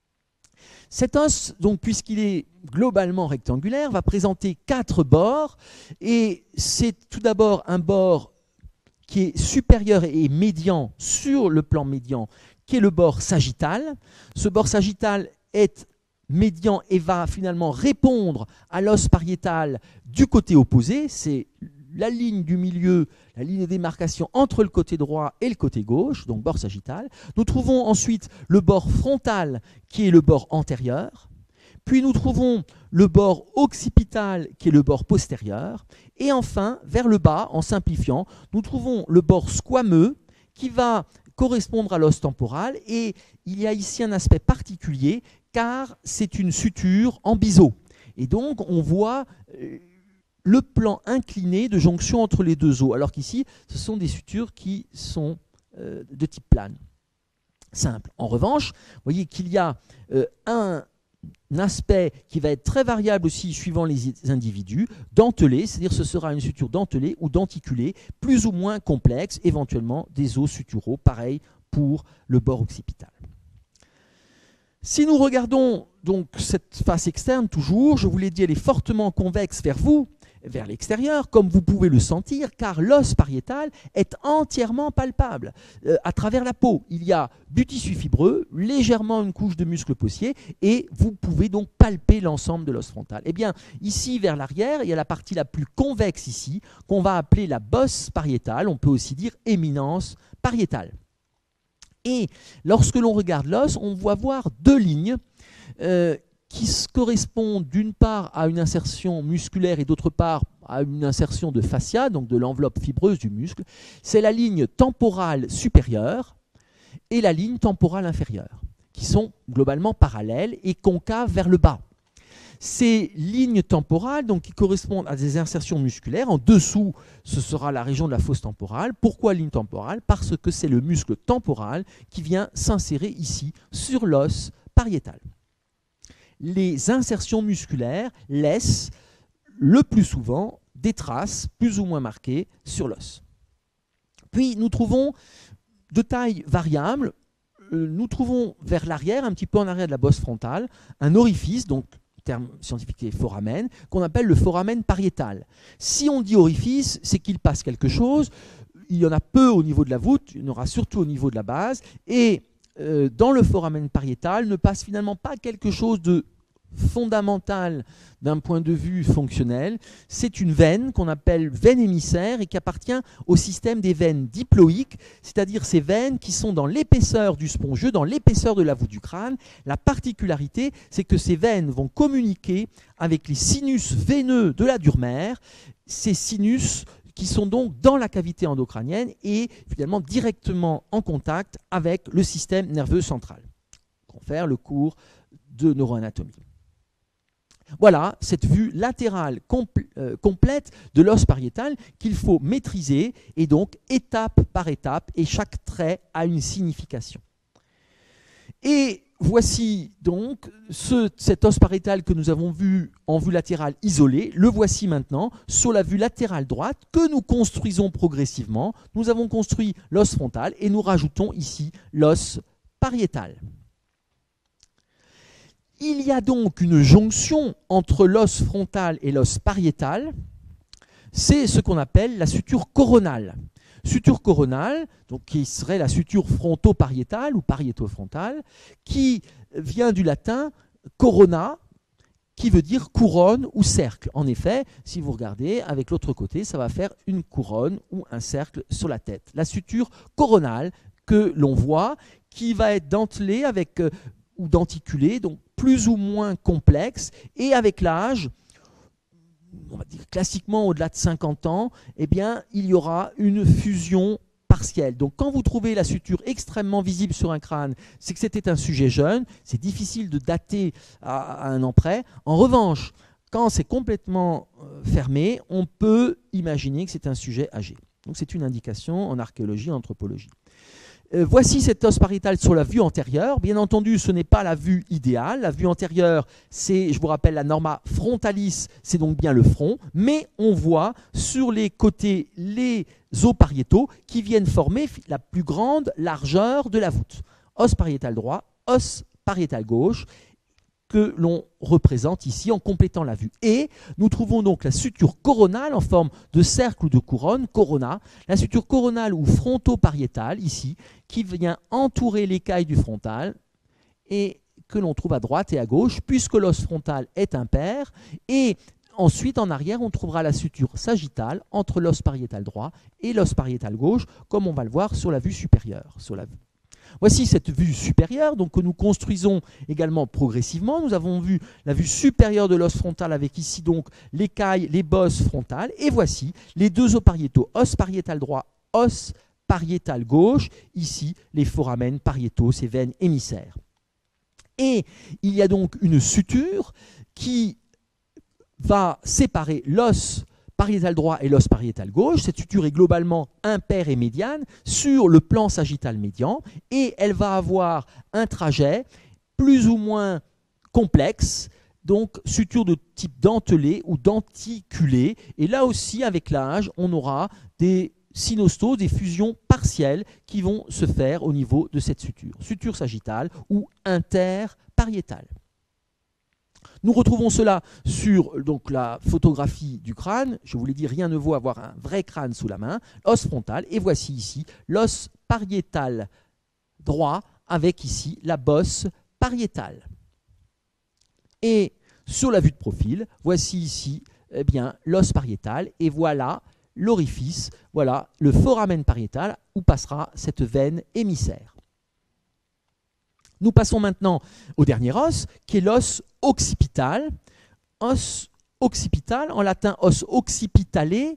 Cet os, donc, puisqu'il est globalement rectangulaire, va présenter 4 bords, et c'est tout d'abord un bord qui est supérieur et médian sur le plan médian, qui est le bord sagittal. Ce bord sagittal est médian et va finalement répondre à l'os pariétal du côté opposé. C'est la ligne du milieu, la ligne de démarcation entre le côté droit et le côté gauche, donc bord sagittal. Nous trouvons ensuite le bord frontal, qui est le bord antérieur. Puis nous trouvons le bord occipital, qui est le bord postérieur. Et enfin, vers le bas, en simplifiant, nous trouvons le bord squameux, qui va correspondre à l'os temporal. Et il y a ici un aspect particulier, car c'est une suture en biseau. Et donc, on voit le plan incliné de jonction entre les deux os, alors qu'ici, ce sont des sutures qui sont de type plane, simple. En revanche, vous voyez qu'il y a un aspect qui va être très variable aussi suivant les individus, dentelé, c'est-à-dire ce sera une suture dentelée ou denticulée, plus ou moins complexe, éventuellement des os suturaux, pareil pour le bord occipital. Si nous regardons donc cette face externe, toujours, je vous l'ai dit, elle est fortement convexe vers vous, vers l'extérieur, comme vous pouvez le sentir, car l'os pariétal est entièrement palpable à travers la peau. Il y a du tissu fibreux, légèrement une couche de muscle possier, et vous pouvez donc palper l'ensemble de l'os frontal. Eh bien, ici, vers l'arrière, il y a la partie la plus convexe ici, qu'on va appeler la bosse pariétale, on peut aussi dire éminence pariétale. Et lorsque l'on regarde l'os, on va voir 2 lignes qui correspondent d'une part à une insertion musculaire et d'autre part à une insertion de fascia, donc de l'enveloppe fibreuse du muscle. C'est la ligne temporale supérieure et la ligne temporale inférieure, qui sont globalement parallèles et concaves vers le bas. Ces lignes temporales, donc, qui correspondent à des insertions musculaires, en dessous, ce sera la région de la fosse temporale. Pourquoi ligne temporale? Parce que c'est le muscle temporal qui vient s'insérer ici sur l'os pariétal. Les insertions musculaires laissent le plus souvent des traces plus ou moins marquées sur l'os. Puis nous trouvons de taille variable, nous trouvons vers l'arrière, un petit peu en arrière de la bosse frontale, un orifice, donc terme scientifique est foramen, qu'on appelle le foramen pariétal. Si on dit orifice, c'est qu'il passe quelque chose. Il y en a peu au niveau de la voûte, il y en aura surtout au niveau de la base, et dans le foramen pariétal ne passe finalement pas quelque chose de fondamental d'un point de vue fonctionnel. C'est une veine qu'on appelle veine émissaire et qui appartient au système des veines diploïques, c'est-à-dire ces veines qui sont dans l'épaisseur du spongieux, dans l'épaisseur de la voûte du crâne. La particularité, c'est que ces veines vont communiquer avec les sinus veineux de la dure mère, ces sinus qui sont donc dans la cavité endocrânienne et finalement directement en contact avec le système nerveux central. Confère le cours de neuroanatomie. Voilà cette vue latérale complète de l'os pariétal qu'il faut maîtriser, et donc étape par étape, et chaque trait a une signification. Et voici donc cet os pariétal que nous avons vu en vue latérale isolée. Le voici maintenant sur la vue latérale droite que nous construisons progressivement. Nous avons construit l'os frontal et nous rajoutons ici l'os pariétal. Il y a donc une jonction entre l'os frontal et l'os pariétal. C'est ce qu'on appelle la suture coronale. Suture coronale, donc, qui serait la suture fronto-pariétale ou pariéto-frontale, qui vient du latin corona, qui veut dire couronne ou cercle. En effet, si vous regardez, avec l'autre côté, ça va faire une couronne ou un cercle sur la tête. La suture coronale que l'on voit, qui va être dentelée avec, ou denticulée, donc plus ou moins complexe, et avec l'âge, on va dire classiquement au-delà de 50 ans, eh bien, il y aura une fusion partielle. Donc quand vous trouvez la suture extrêmement visible sur un crâne, c'est que c'était un sujet jeune, c'est difficile de dater à un an près. En revanche, quand c'est complètement fermé, on peut imaginer que c'est un sujet âgé. Donc c'est une indication en archéologie, en anthropologie. Voici cet os pariétal sur la vue antérieure. Bien entendu, ce n'est pas la vue idéale. La vue antérieure, c'est, je vous rappelle, la norma frontalis, c'est donc bien le front. Mais on voit sur les côtés les os pariétaux qui viennent former la plus grande largeur de la voûte. Os pariétal droit, os pariétal gauche, que l'on représente ici en complétant la vue. Et nous trouvons donc la suture coronale en forme de cercle ou de couronne, corona, la suture coronale ou fronto-pariétale ici, qui vient entourer l'écaille du frontal et que l'on trouve à droite et à gauche, puisque l'os frontal est impair. Et ensuite, en arrière, on trouvera la suture sagittale entre l'os pariétal droit et l'os pariétal gauche, comme on va le voir sur la vue supérieure, sur la vue. Voici cette vue supérieure donc, que nous construisons également progressivement. Nous avons vu la vue supérieure de l'os frontal avec ici donc l'écaille, les bosses frontales. Et voici les deux os pariétaux, os pariétal droit, os pariétal gauche. Ici, les foramen pariétaux, ces veines émissaires. Et il y a donc une suture qui va séparer l'os pariétal droit et l'os pariétal gauche. Cette suture est globalement impaire et médiane sur le plan sagittal médian et elle va avoir un trajet plus ou moins complexe, donc suture de type dentelé ou denticulé. Et là aussi, avec l'âge, on aura des synostoses, des fusions partielles qui vont se faire au niveau de cette suture. Suture sagittale ou interpariétale. Nous retrouvons cela sur donc, la photographie du crâne. Je vous l'ai dit, rien ne vaut avoir un vrai crâne sous la main. Os frontal, et voici ici l'os pariétal droit avec ici la bosse pariétale. Et sur la vue de profil, voici ici eh bien, l'os pariétal et voilà l'orifice, voilà le foramen pariétal où passera cette veine émissaire. Nous passons maintenant au dernier os, qui est l'os occipital. Os occipital, en latin os occipitale,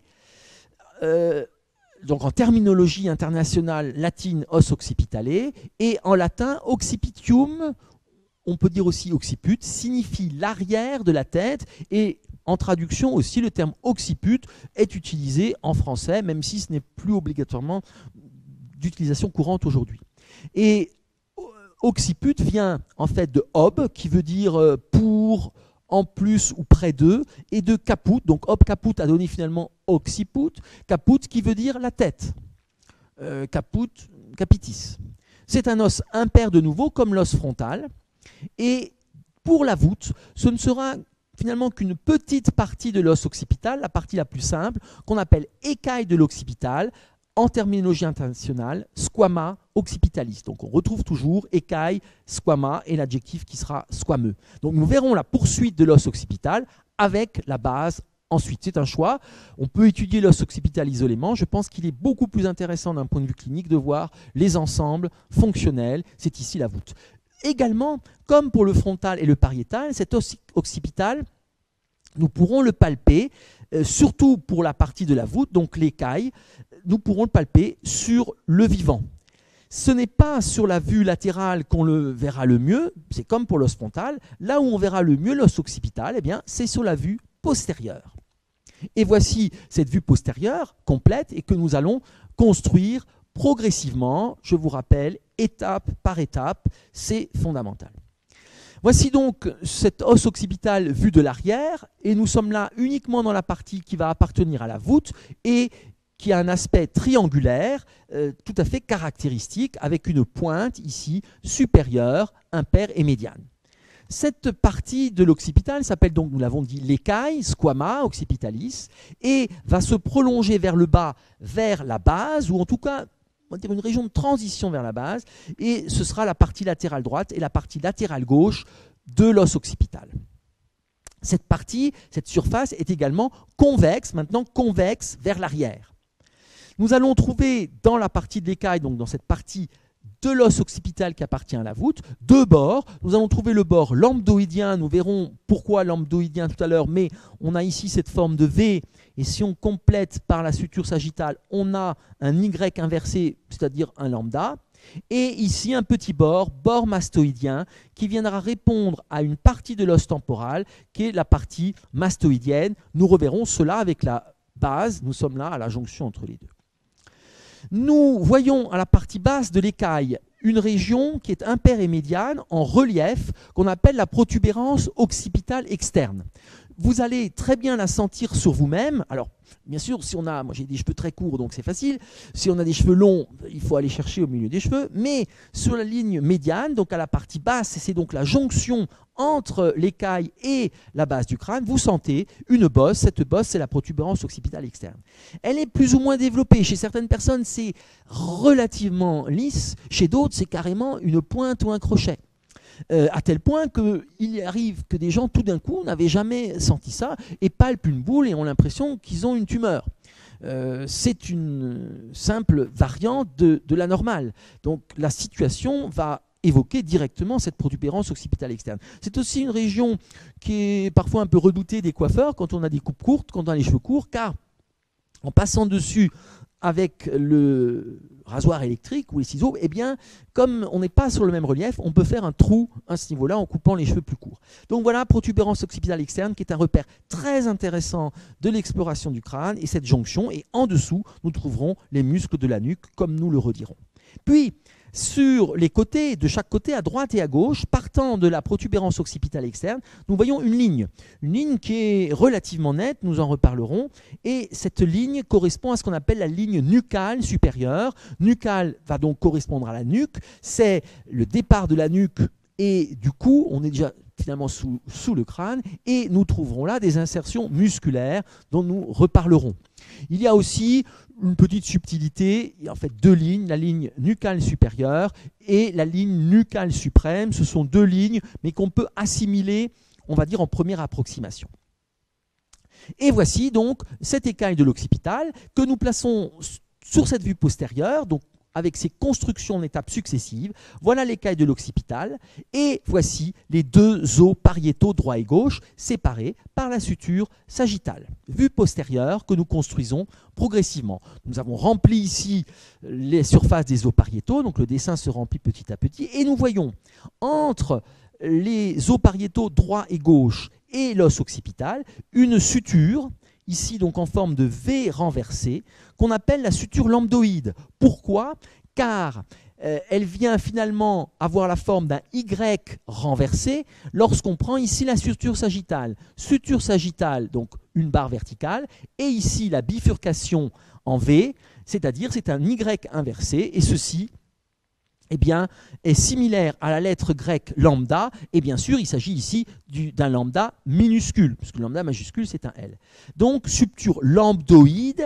donc en terminologie internationale latine os occipitale, et en latin occipitium, on peut dire aussi occiput, signifie l'arrière de la tête, et en traduction aussi le terme occiput est utilisé en français, même si ce n'est plus obligatoirement d'utilisation courante aujourd'hui. Et occiput vient en fait de ob, qui veut dire pour, en plus ou près d'eux, et de caput. Donc ob caput a donné finalement occiput, caput qui veut dire la tête. Caput, capitis. C'est un os impair de nouveau, comme l'os frontal. Et pour la voûte, ce ne sera finalement qu'une petite partie de l'os occipital, la partie la plus simple, qu'on appelle écaille de l'occipital, en terminologie internationale, squama occipitalis. Donc on retrouve toujours écaille, squama et l'adjectif qui sera squameux. Donc nous verrons la poursuite de l'os occipital avec la base ensuite. C'est un choix. On peut étudier l'os occipital isolément. Je pense qu'il est beaucoup plus intéressant d'un point de vue clinique de voir les ensembles fonctionnels. C'est ici la voûte. Également, comme pour le frontal et le pariétal, cet os occipital, nous pourrons le palper, surtout pour la partie de la voûte, donc l'écaille, nous pourrons le palper sur le vivant. Ce n'est pas sur la vue latérale qu'on le verra le mieux, c'est comme pour l'os frontal, là où on verra le mieux l'os occipital, eh bien, c'est sur la vue postérieure. Et voici cette vue postérieure complète et que nous allons construire progressivement, je vous rappelle, étape par étape, c'est fondamental. Voici donc cet os occipital vu de l'arrière, et nous sommes là uniquement dans la partie qui va appartenir à la voûte et qui a un aspect triangulaire tout à fait caractéristique, avec une pointe ici supérieure, impaire et médiane. Cette partie de l'occipital s'appelle donc, nous l'avons dit, l'écaille, squama occipitalis, et va se prolonger vers le bas, vers la base, ou en tout cas, on va dire une région de transition vers la base, et ce sera la partie latérale droite et la partie latérale gauche de l'os occipital. cette partie, cette surface est également convexe, maintenant convexe vers l'arrière. Nous allons trouver dans la partie de l'écaille, donc dans cette partie de l'os occipital qui appartient à la voûte, deux bords. Nous allons trouver le bord lambdoïdien, nous verrons pourquoi lambdoïdien tout à l'heure, mais on a ici cette forme de V, et si on complète par la suture sagittale, on a un Y inversé, c'est-à-dire un lambda. Et ici un petit bord mastoïdien, qui viendra répondre à une partie de l'os temporal, qui est la partie mastoïdienne. Nous reverrons cela avec la base, nous sommes là à la jonction entre les deux. Nous voyons à la partie basse de l'écaille une région qui est impaire et médiane en relief, qu'on appelle la protubérance occipitale externe. Vous allez très bien la sentir sur vous-même. Alors, bien sûr, si on a, moi j'ai des cheveux très courts, donc c'est facile. Si on a des cheveux longs, il faut aller chercher au milieu des cheveux. Mais sur la ligne médiane, donc à la partie basse, c'est donc la jonction entre l'écaille et la base du crâne, vous sentez une bosse. Cette bosse, c'est la protubérance occipitale externe. Elle est plus ou moins développée. Chez certaines personnes, c'est relativement lisse. Chez d'autres, c'est carrément une pointe ou un crochet. À tel point qu'il arrive que des gens, tout d'un coup, n'avaient jamais senti ça et palpent une boule et ont l'impression qu'ils ont une tumeur. C'est une simple variante de la normale. Donc la situation va évoquer directement cette protubérance occipitale externe. C'est aussi une région qui est parfois un peu redoutée des coiffeurs quand on a des coupes courtes, quand on a les cheveux courts, car en passant dessus avec le rasoir électrique ou les ciseaux, eh bien, comme on n'est pas sur le même relief, on peut faire un trou à ce niveau-là en coupant les cheveux plus courts. Donc voilà, protubérance occipitale externe qui est un repère très intéressant de l'exploration du crâne et cette jonction. Et en dessous, nous trouverons les muscles de la nuque, comme nous le redirons. Puis, sur les côtés, de chaque côté, à droite et à gauche, partant de la protubérance occipitale externe, nous voyons une ligne qui est relativement nette, nous en reparlerons, et cette ligne correspond à ce qu'on appelle la ligne nucale supérieure. Nucale va donc correspondre à la nuque, c'est le départ de la nuque et du cou, on est déjà finalement sous le crâne, et nous trouverons là des insertions musculaires dont nous reparlerons. Il y a aussi une petite subtilité, il y a en fait deux lignes, la ligne nucale supérieure et la ligne nucale suprême. Ce sont deux lignes, mais qu'on peut assimiler, on va dire, en première approximation. Et voici donc cette écaille de l'occipital que nous plaçons sur cette vue postérieure, donc avec ses constructions en étapes successives. Voilà l'écaille de l'occipital et voici les deux os pariétaux droit et gauche séparés par la suture sagittale. Vue postérieure que nous construisons progressivement. Nous avons rempli ici les surfaces des os pariétaux, donc le dessin se remplit petit à petit et nous voyons entre les os pariétaux droit et gauche et l'os occipital une suture, ici donc en forme de V renversée, qu'on appelle la suture lambdoïde. Pourquoi? Car elle vient finalement avoir la forme d'un Y renversé lorsqu'on prend ici la suture sagittale. Suture sagittale, donc une barre verticale, et ici la bifurcation en V, c'est-à-dire c'est un Y inversé, et ceci eh bien, est similaire à la lettre grecque lambda, et bien sûr, il s'agit ici d'un lambda minuscule, puisque le lambda majuscule, c'est un L. Donc, suture lambdoïde,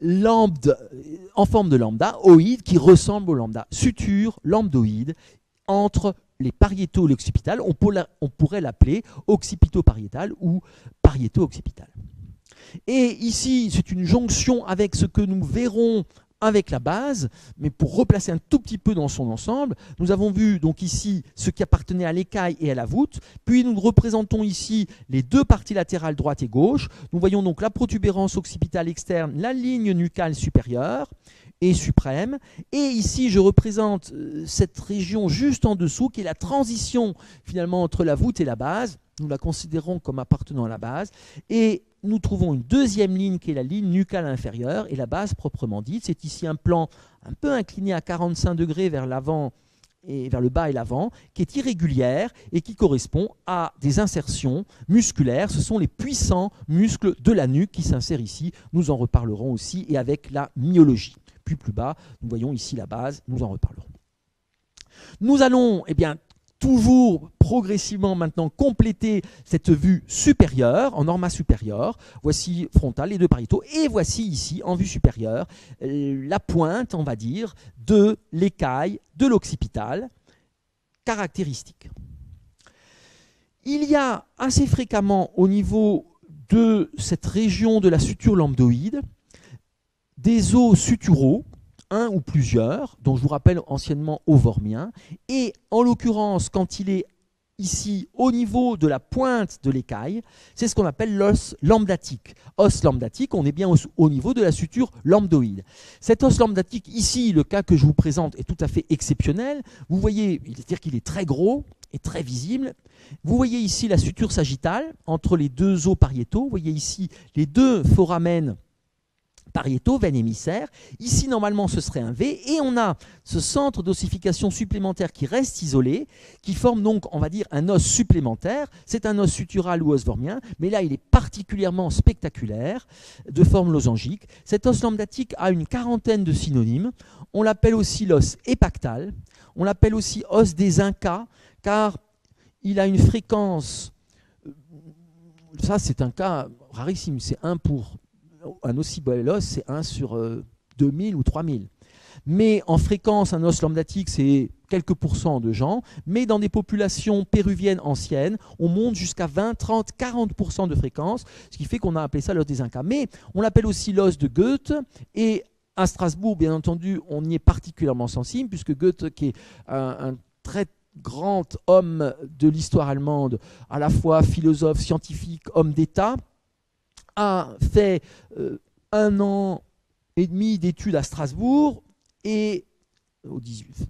en forme de lambda, oïde, qui ressemble au lambda. Suture lambdoïde entre les pariétaux et l'occipital, on pourrait l'appeler occipito-pariétal ou pariéto-occipital. Et ici, c'est une jonction avec ce que nous verrons avec la base, mais pour replacer un tout petit peu dans son ensemble, nous avons vu donc ici ce qui appartenait à l'écaille et à la voûte, puis nous représentons ici les deux parties latérales droite et gauche. Nous voyons donc la protubérance occipitale externe, la ligne nucale supérieure et suprême, et ici je représente cette région juste en dessous qui est la transition finalement entre la voûte et la base. Nous la considérons comme appartenant à la base, et nous trouvons une deuxième ligne qui est la ligne nucale inférieure et la base proprement dite. C'est ici un plan un peu incliné à 45 degrés vers l'avant et vers le bas et l'avant, qui est irrégulière et qui correspond à des insertions musculaires. Ce sont les puissants muscles de la nuque qui s'insèrent ici. Nous en reparlerons aussi, et avec la myologie. Puis plus bas, nous voyons ici la base, nous en reparlerons. Nous allons toujours progressivement maintenant compléter cette vue supérieure, en norma supérieure. Voici frontal, les deux pariétaux, et voici ici, en vue supérieure, la pointe, on va dire, de l'écaille de l'occipital, caractéristique. Il y a assez fréquemment au niveau de cette région de la suture lambdoïde des os suturaux, un ou plusieurs, dont je vous rappelle anciennement ovormien, et en l'occurrence quand il est ici au niveau de la pointe de l'écaille, c'est ce qu'on appelle l'os lambdatique. Os lambdatique, on est bien au niveau de la suture lambdoïde. Cet os lambdatique, ici, le cas que je vous présente est tout à fait exceptionnel. Vous voyez, c'est-à-dire qu'il est très gros et très visible. Vous voyez ici la suture sagittale entre les deux os pariétaux. Vous voyez ici les deux foramens pariétaux, veine émissaire. Ici, normalement, ce serait un V. Et on a ce centre d'ossification supplémentaire qui reste isolé, qui forme donc, on va dire, un os supplémentaire. C'est un os sutural ou os vormien, mais là, il est particulièrement spectaculaire, de forme losangique. Cet os lambdatique a une quarantaine de synonymes. On l'appelle aussi l'os épactal. On l'appelle aussi os des Incas, car il a une fréquence... Ça, c'est un cas rarissime. C'est 1 pour... Un aussi bel os, c'est 1 sur 2000 ou 3000. Mais en fréquence, un os lambdatique, c'est quelques pourcents de gens. Mais dans des populations péruviennes anciennes, on monte jusqu'à 20, 30, 40% de fréquence, ce qui fait qu'on a appelé ça l'os des Incas. Mais on l'appelle aussi l'os de Goethe. Et à Strasbourg, bien entendu, on y est particulièrement sensible, puisque Goethe, qui est un très grand homme de l'histoire allemande, à la fois philosophe, scientifique, homme d'État, a fait 1 an et demi d'études à Strasbourg et donc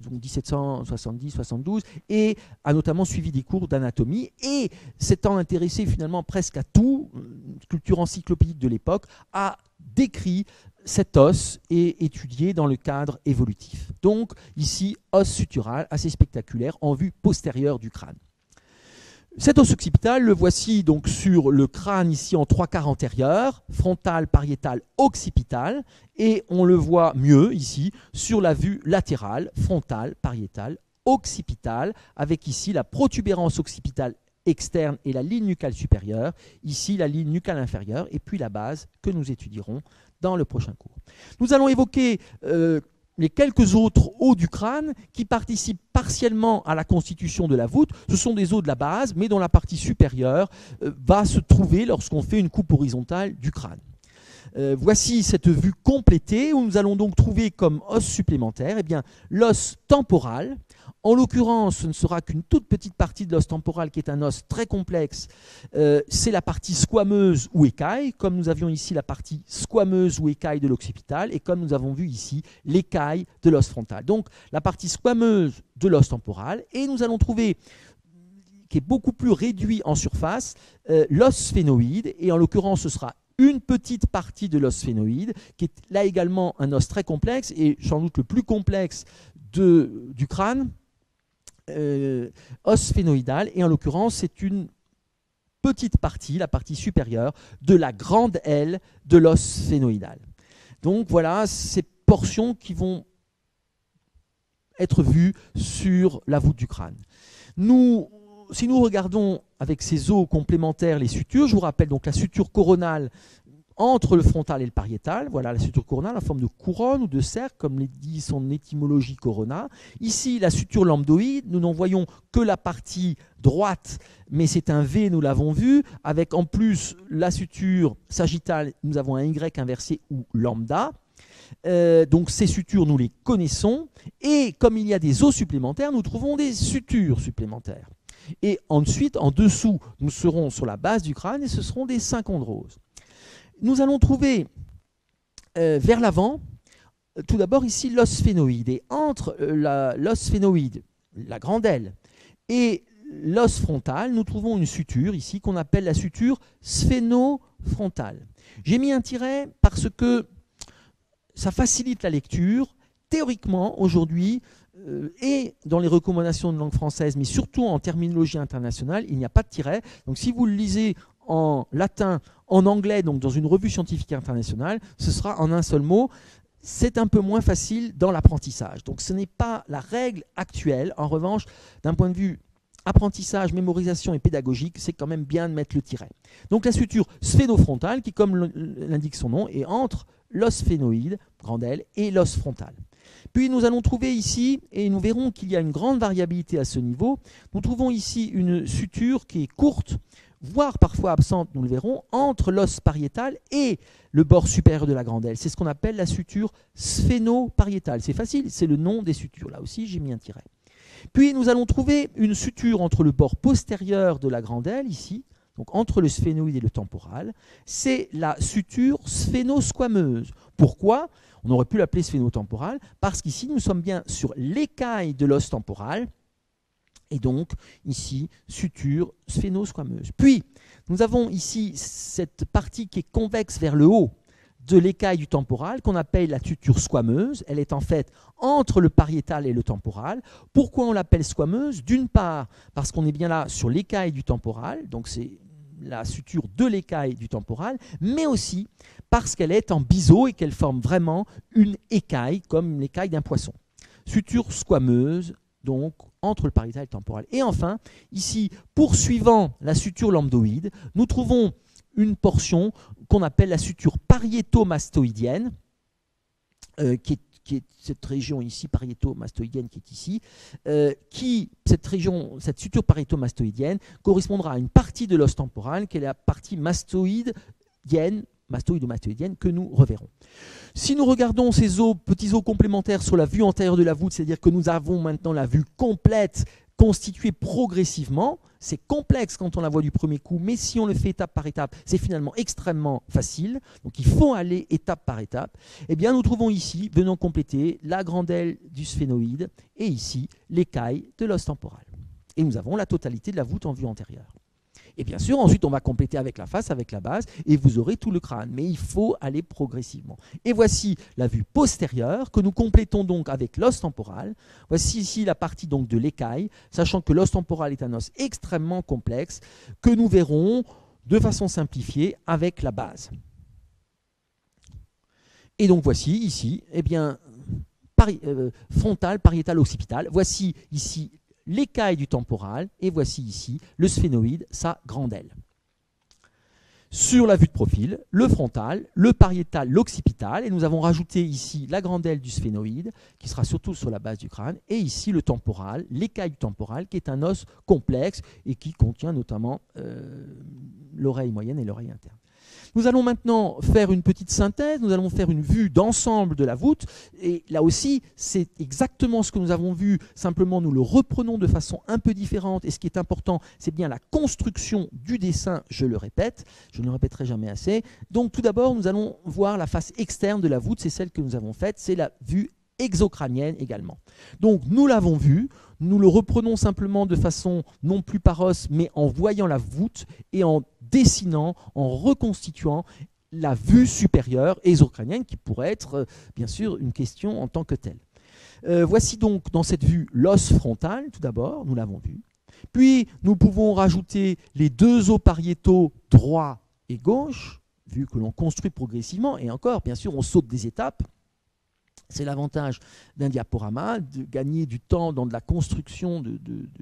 1770-72 et a notamment suivi des cours d'anatomie et s'étant intéressé finalement presque à tout, culture encyclopédique de l'époque, a décrit cet os et étudié dans le cadre évolutif. Donc ici, os sutural assez spectaculaire en vue postérieure du crâne. Cet os occipital, le voici donc sur le crâne ici en 3 quarts antérieurs, frontal, pariétal, occipital, et on le voit mieux ici sur la vue latérale, frontale, pariétale, occipitale, avec ici la protubérance occipitale externe et la ligne nucale supérieure, ici la ligne nucale inférieure, et puis la base que nous étudierons dans le prochain cours. Nous allons évoquer les quelques autres os du crâne qui participent partiellement à la constitution de la voûte. Ce sont des os de la base, mais dont la partie supérieure va se trouver lorsqu'on fait une coupe horizontale du crâne. Voici cette vue complétée où nous allons donc trouver comme os supplémentaire l'os temporal. En l'occurrence, ce ne sera qu'une toute petite partie de l'os temporal qui est un os très complexe. C'est la partie squameuse ou écaille, comme nous avions ici la partie squameuse ou écaille de l'occipital et comme nous avons vu ici l'écaille de l'os frontal. Donc la partie squameuse de l'os temporal et nous allons trouver qui est beaucoup plus réduit en surface, l'os sphénoïde et en l'occurrence ce sera une petite partie de l'os sphénoïde qui est là également un os très complexe et sans doute le plus complexe du crâne. Os sphénoïdal et en l'occurrence c'est une petite partie, la partie supérieure de la grande aile de l'os sphénoïdal. Donc voilà ces portions qui vont être vues sur la voûte du crâne. Si nous regardons avec ces os complémentaires les sutures, je vous rappelle donc la suture coronale entre le frontal et le pariétal, voilà la suture coronale en forme de couronne ou de cercle, comme le dit son étymologie corona. Ici, la suture lambdoïde, nous n'en voyons que la partie droite, mais c'est un V, nous l'avons vu, avec en plus la suture sagittale, nous avons un Y inversé ou lambda. Donc ces sutures, nous les connaissons, et comme il y a des os supplémentaires, nous trouvons des sutures supplémentaires. Et ensuite, en dessous, nous serons sur la base du crâne, et ce seront des synchondroses. Nous allons trouver vers l'avant, tout d'abord ici l'os sphénoïde. Et entre l'os sphénoïde, la grande aile, et l'os frontal, nous trouvons une suture ici qu'on appelle la suture sphénofrontale. J'ai mis un tiret parce que ça facilite la lecture. Théoriquement, aujourd'hui, et dans les recommandations de langue française, mais surtout en terminologie internationale, il n'y a pas de tiret. Donc si vous le lisez en latin, en anglais, donc dans une revue scientifique internationale, ce sera en un seul mot. C'est un peu moins facile dans l'apprentissage. Donc ce n'est pas la règle actuelle. En revanche, d'un point de vue apprentissage, mémorisation et pédagogique, c'est quand même bien de mettre le tiret. Donc la suture sphénofrontale, qui comme l'indique son nom, est entre l'os sphénoïde, grande aile, et l'os frontal. Puis nous allons trouver ici, et nous verrons qu'il y a une grande variabilité à ce niveau, nous trouvons ici une suture qui est courte, voire parfois absente, nous le verrons, entre l'os pariétal et le bord supérieur de la grande aile. C'est ce qu'on appelle la suture sphénopariétale. C'est facile, c'est le nom des sutures. Là aussi, j'ai mis un tiret. Puis nous allons trouver une suture entre le bord postérieur de la grande aile, ici, donc entre le sphénoïde et le temporal. C'est la suture sphénosquameuse. Pourquoi ? On aurait pu l'appeler sphénotemporale, parce qu'ici, nous sommes bien sur l'écaille de l'os temporal, et donc ici, suture sphénosquameuse. Puis, nous avons ici cette partie qui est convexe vers le haut de l'écaille du temporal, qu'on appelle la suture squameuse. Elle est en fait entre le pariétal et le temporal. Pourquoi on l'appelle squameuse ? D'une part, parce qu'on est bien là sur l'écaille du temporal, donc c'est la suture de l'écaille du temporal, mais aussi parce qu'elle est en biseau et qu'elle forme vraiment une écaille, comme l'écaille d'un poisson. Suture squameuse, donc entre le pariétal et le temporal. Et enfin, ici, poursuivant la suture lambdoïde, nous trouvons une portion qu'on appelle la suture pariétomastoïdienne, qui est cette région ici, pariétomastoïdienne qui est ici, cette suture pariétomastoïdienne correspondra à une partie de l'os temporal, qui est la partie mastoïdienne, mastoïde ou mastoïdienne, que nous reverrons. Si nous regardons ces petits os complémentaires sur la vue antérieure de la voûte, c'est-à-dire que nous avons maintenant la vue complète constituée progressivement. C'est complexe quand on la voit du premier coup, mais si on le fait étape par étape, c'est finalement extrêmement facile. Donc il faut aller étape par étape. Eh bien, nous trouvons ici, venant compléter, la grande aile du sphénoïde et ici l'écaille de l'os temporal. Et nous avons la totalité de la voûte en vue antérieure. Et bien sûr, ensuite, on va compléter avec la face, avec la base, et vous aurez tout le crâne. Mais il faut aller progressivement. Et voici la vue postérieure, que nous complétons donc avec l'os temporal. Voici ici la partie donc de l'écaille, sachant que l'os temporal est un os extrêmement complexe, que nous verrons de façon simplifiée avec la base. Et donc voici ici, eh bien, frontal, pariétal, occipital. Voici ici l'écaille du temporal, et voici ici le sphénoïde, sa grande aile. Sur la vue de profil, le frontal, le pariétal, l'occipital, et nous avons rajouté ici la grande aile du sphénoïde, qui sera surtout sur la base du crâne, et ici le temporal, l'écaille du temporal, qui est un os complexe et qui contient notamment l'oreille moyenne et l'oreille interne. Nous allons maintenant faire une petite synthèse, nous allons faire une vue d'ensemble de la voûte, et là aussi, c'est exactement ce que nous avons vu, simplement nous le reprenons de façon un peu différente, et ce qui est important, c'est bien la construction du dessin, je le répète, je ne le répéterai jamais assez. Donc tout d'abord, nous allons voir la face externe de la voûte, c'est celle que nous avons faite, c'est la vue exocrânienne également. Donc nous l'avons vu, nous le reprenons simplement de façon non plus par os, mais en voyant la voûte et en dessinant, en reconstituant la vue supérieure exocrânienne, qui pourrait être bien sûr une question en tant que telle. Voici donc dans cette vue l'os frontal, tout d'abord, nous l'avons vu. Puis nous pouvons rajouter les deux os pariétaux droit et gauche, vu que l'on construit progressivement, et encore, bien sûr, on saute des étapes. C'est l'avantage d'un diaporama, de gagner du temps dans de la construction de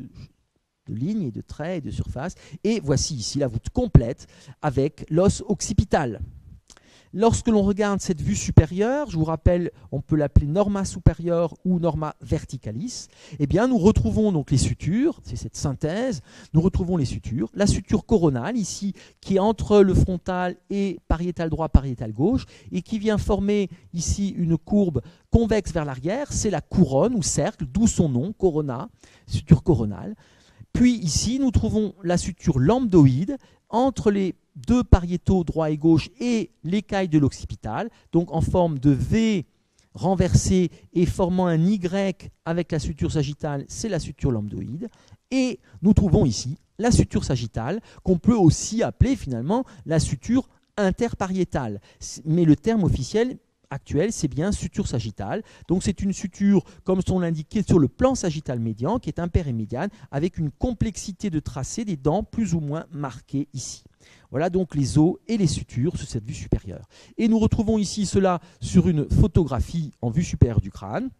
lignes et de traits et de surfaces. Et voici ici la voûte complète avec l'os occipital. Lorsque l'on regarde cette vue supérieure, je vous rappelle, on peut l'appeler norma superior ou norma verticalis, eh bien nous retrouvons donc les sutures, c'est cette synthèse, nous retrouvons les sutures, la suture coronale ici, qui est entre le frontal et pariétal droit, pariétal gauche, et qui vient former ici une courbe convexe vers l'arrière, c'est la couronne ou cercle, d'où son nom, corona, suture coronale. Puis ici, nous trouvons la suture lambdoïde entre les deux pariétaux droit et gauche et l'écaille de l'occipital, donc en forme de V renversé et formant un Y avec la suture sagittale, c'est la suture lambdoïde. Et nous trouvons ici la suture sagittale, qu'on peut aussi appeler finalement la suture interpariétale. Mais le terme officiel actuel, c'est bien suture sagittale. Donc c'est une suture, comme son l'indique, qui est sur le plan sagittal médian, qui est impair et médiane, avec une complexité de tracé des dents plus ou moins marquées ici. Voilà donc les os et les sutures sur cette vue supérieure. Et nous retrouvons ici cela sur une photographie en vue supérieure du crâne.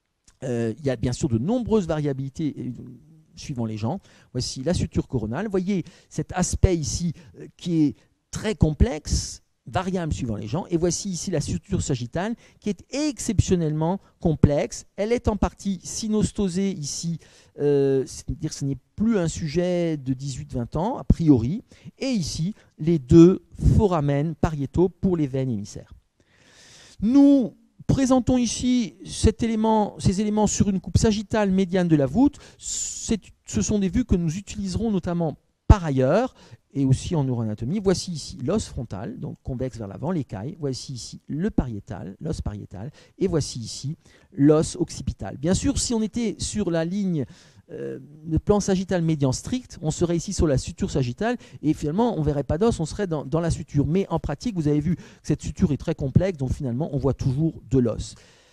Il y a bien sûr de nombreuses variabilités suivant les gens. Voici la suture coronale. Vous voyez cet aspect ici qui est très complexe, variable suivant les gens. Et voici ici la suture sagittale qui est exceptionnellement complexe. Elle est en partie synostosée ici, c'est-à-dire que ce n'est plus un sujet de 18-20 ans, a priori. Et ici, les deux foramen pariétaux pour les veines émissaires. Nous présentons ici ces éléments sur une coupe sagittale médiane de la voûte. Ce sont des vues que nous utiliserons notamment par ailleurs, et aussi en neuroanatomie. Voici ici l'os frontal, donc convexe vers l'avant, l'écaille. Voici ici le pariétal, l'os pariétal. Et voici ici l'os occipital. Bien sûr, si on était sur la ligne de plan sagittal médian strict, on serait ici sur la suture sagittale, et finalement, on ne verrait pas d'os, on serait dans la suture. Mais en pratique, vous avez vu que cette suture est très complexe, donc finalement, on voit toujours de l'os.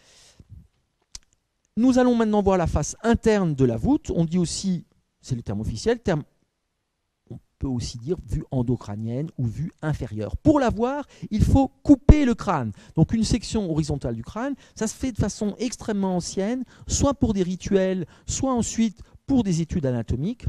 Nous allons maintenant voir la face interne de la voûte. On dit aussi, c'est le terme officiel, on peut aussi dire vue endocrânienne ou vue inférieure. Pour la voir, il faut couper le crâne. Donc une section horizontale du crâne, ça se fait de façon extrêmement ancienne, soit pour des rituels, soit ensuite pour des études anatomiques.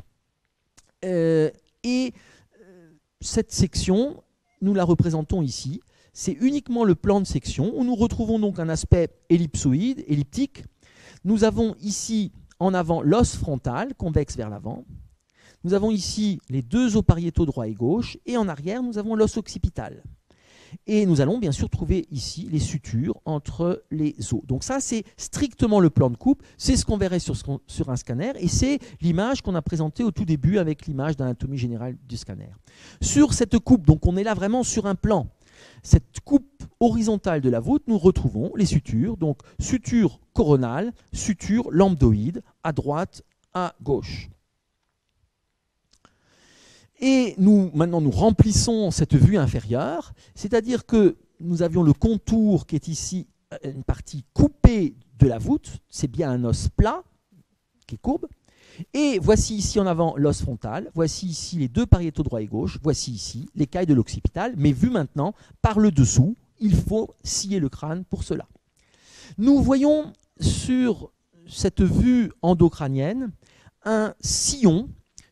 Cette section, nous la représentons ici. C'est uniquement le plan de section où nous retrouvons donc un aspect ellipsoïde, elliptique. Nous avons ici en avant l'os frontal, convexe vers l'avant. Nous avons ici les deux os pariétaux droit et gauche, et en arrière, nous avons l'os occipital. Et nous allons bien sûr trouver ici les sutures entre les os. Donc ça, c'est strictement le plan de coupe, c'est ce qu'on verrait sur un scanner, et c'est l'image qu'on a présentée au tout début avec l'image d'anatomie générale du scanner. Sur cette coupe, donc on est là vraiment sur un plan, cette coupe horizontale de la voûte, nous retrouvons les sutures, donc suture coronale, suture lambdoïde, à droite, à gauche. Et maintenant, nous remplissons cette vue inférieure, c'est-à-dire que nous avions le contour qui est ici une partie coupée de la voûte, c'est bien un os plat qui est courbe, et voici ici en avant l'os frontal, voici ici les deux pariétaux droit et gauche, voici ici l'écaille de l'occipital, mais vu maintenant par le dessous, il faut scier le crâne pour cela. Nous voyons sur cette vue endocrânienne un sillon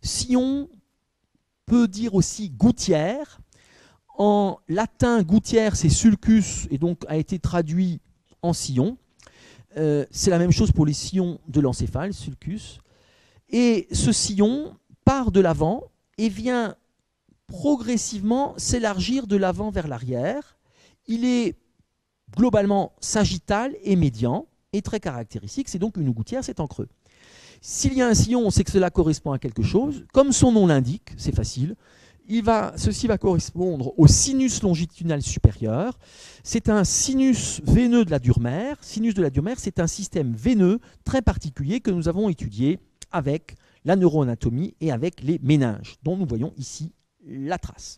peut dire aussi gouttière. En latin, gouttière, c'est sulcus, et donc a été traduit en sillon. C'est la même chose pour les sillons de l'encéphale, sulcus. Et ce sillon part de l'avant et vient progressivement s'élargir de l'avant vers l'arrière. Il est globalement sagittal et médian, et très caractéristique. C'est donc une gouttière, c'est en creux. S'il y a un sillon, on sait que cela correspond à quelque chose. Comme son nom l'indique, c'est facile, ceci va correspondre au sinus longitudinal supérieur. C'est un sinus veineux de la dure mère. Sinus de la dure mère, c'est un système veineux très particulier que nous avons étudié avec la neuroanatomie et avec les méninges, dont nous voyons ici la trace.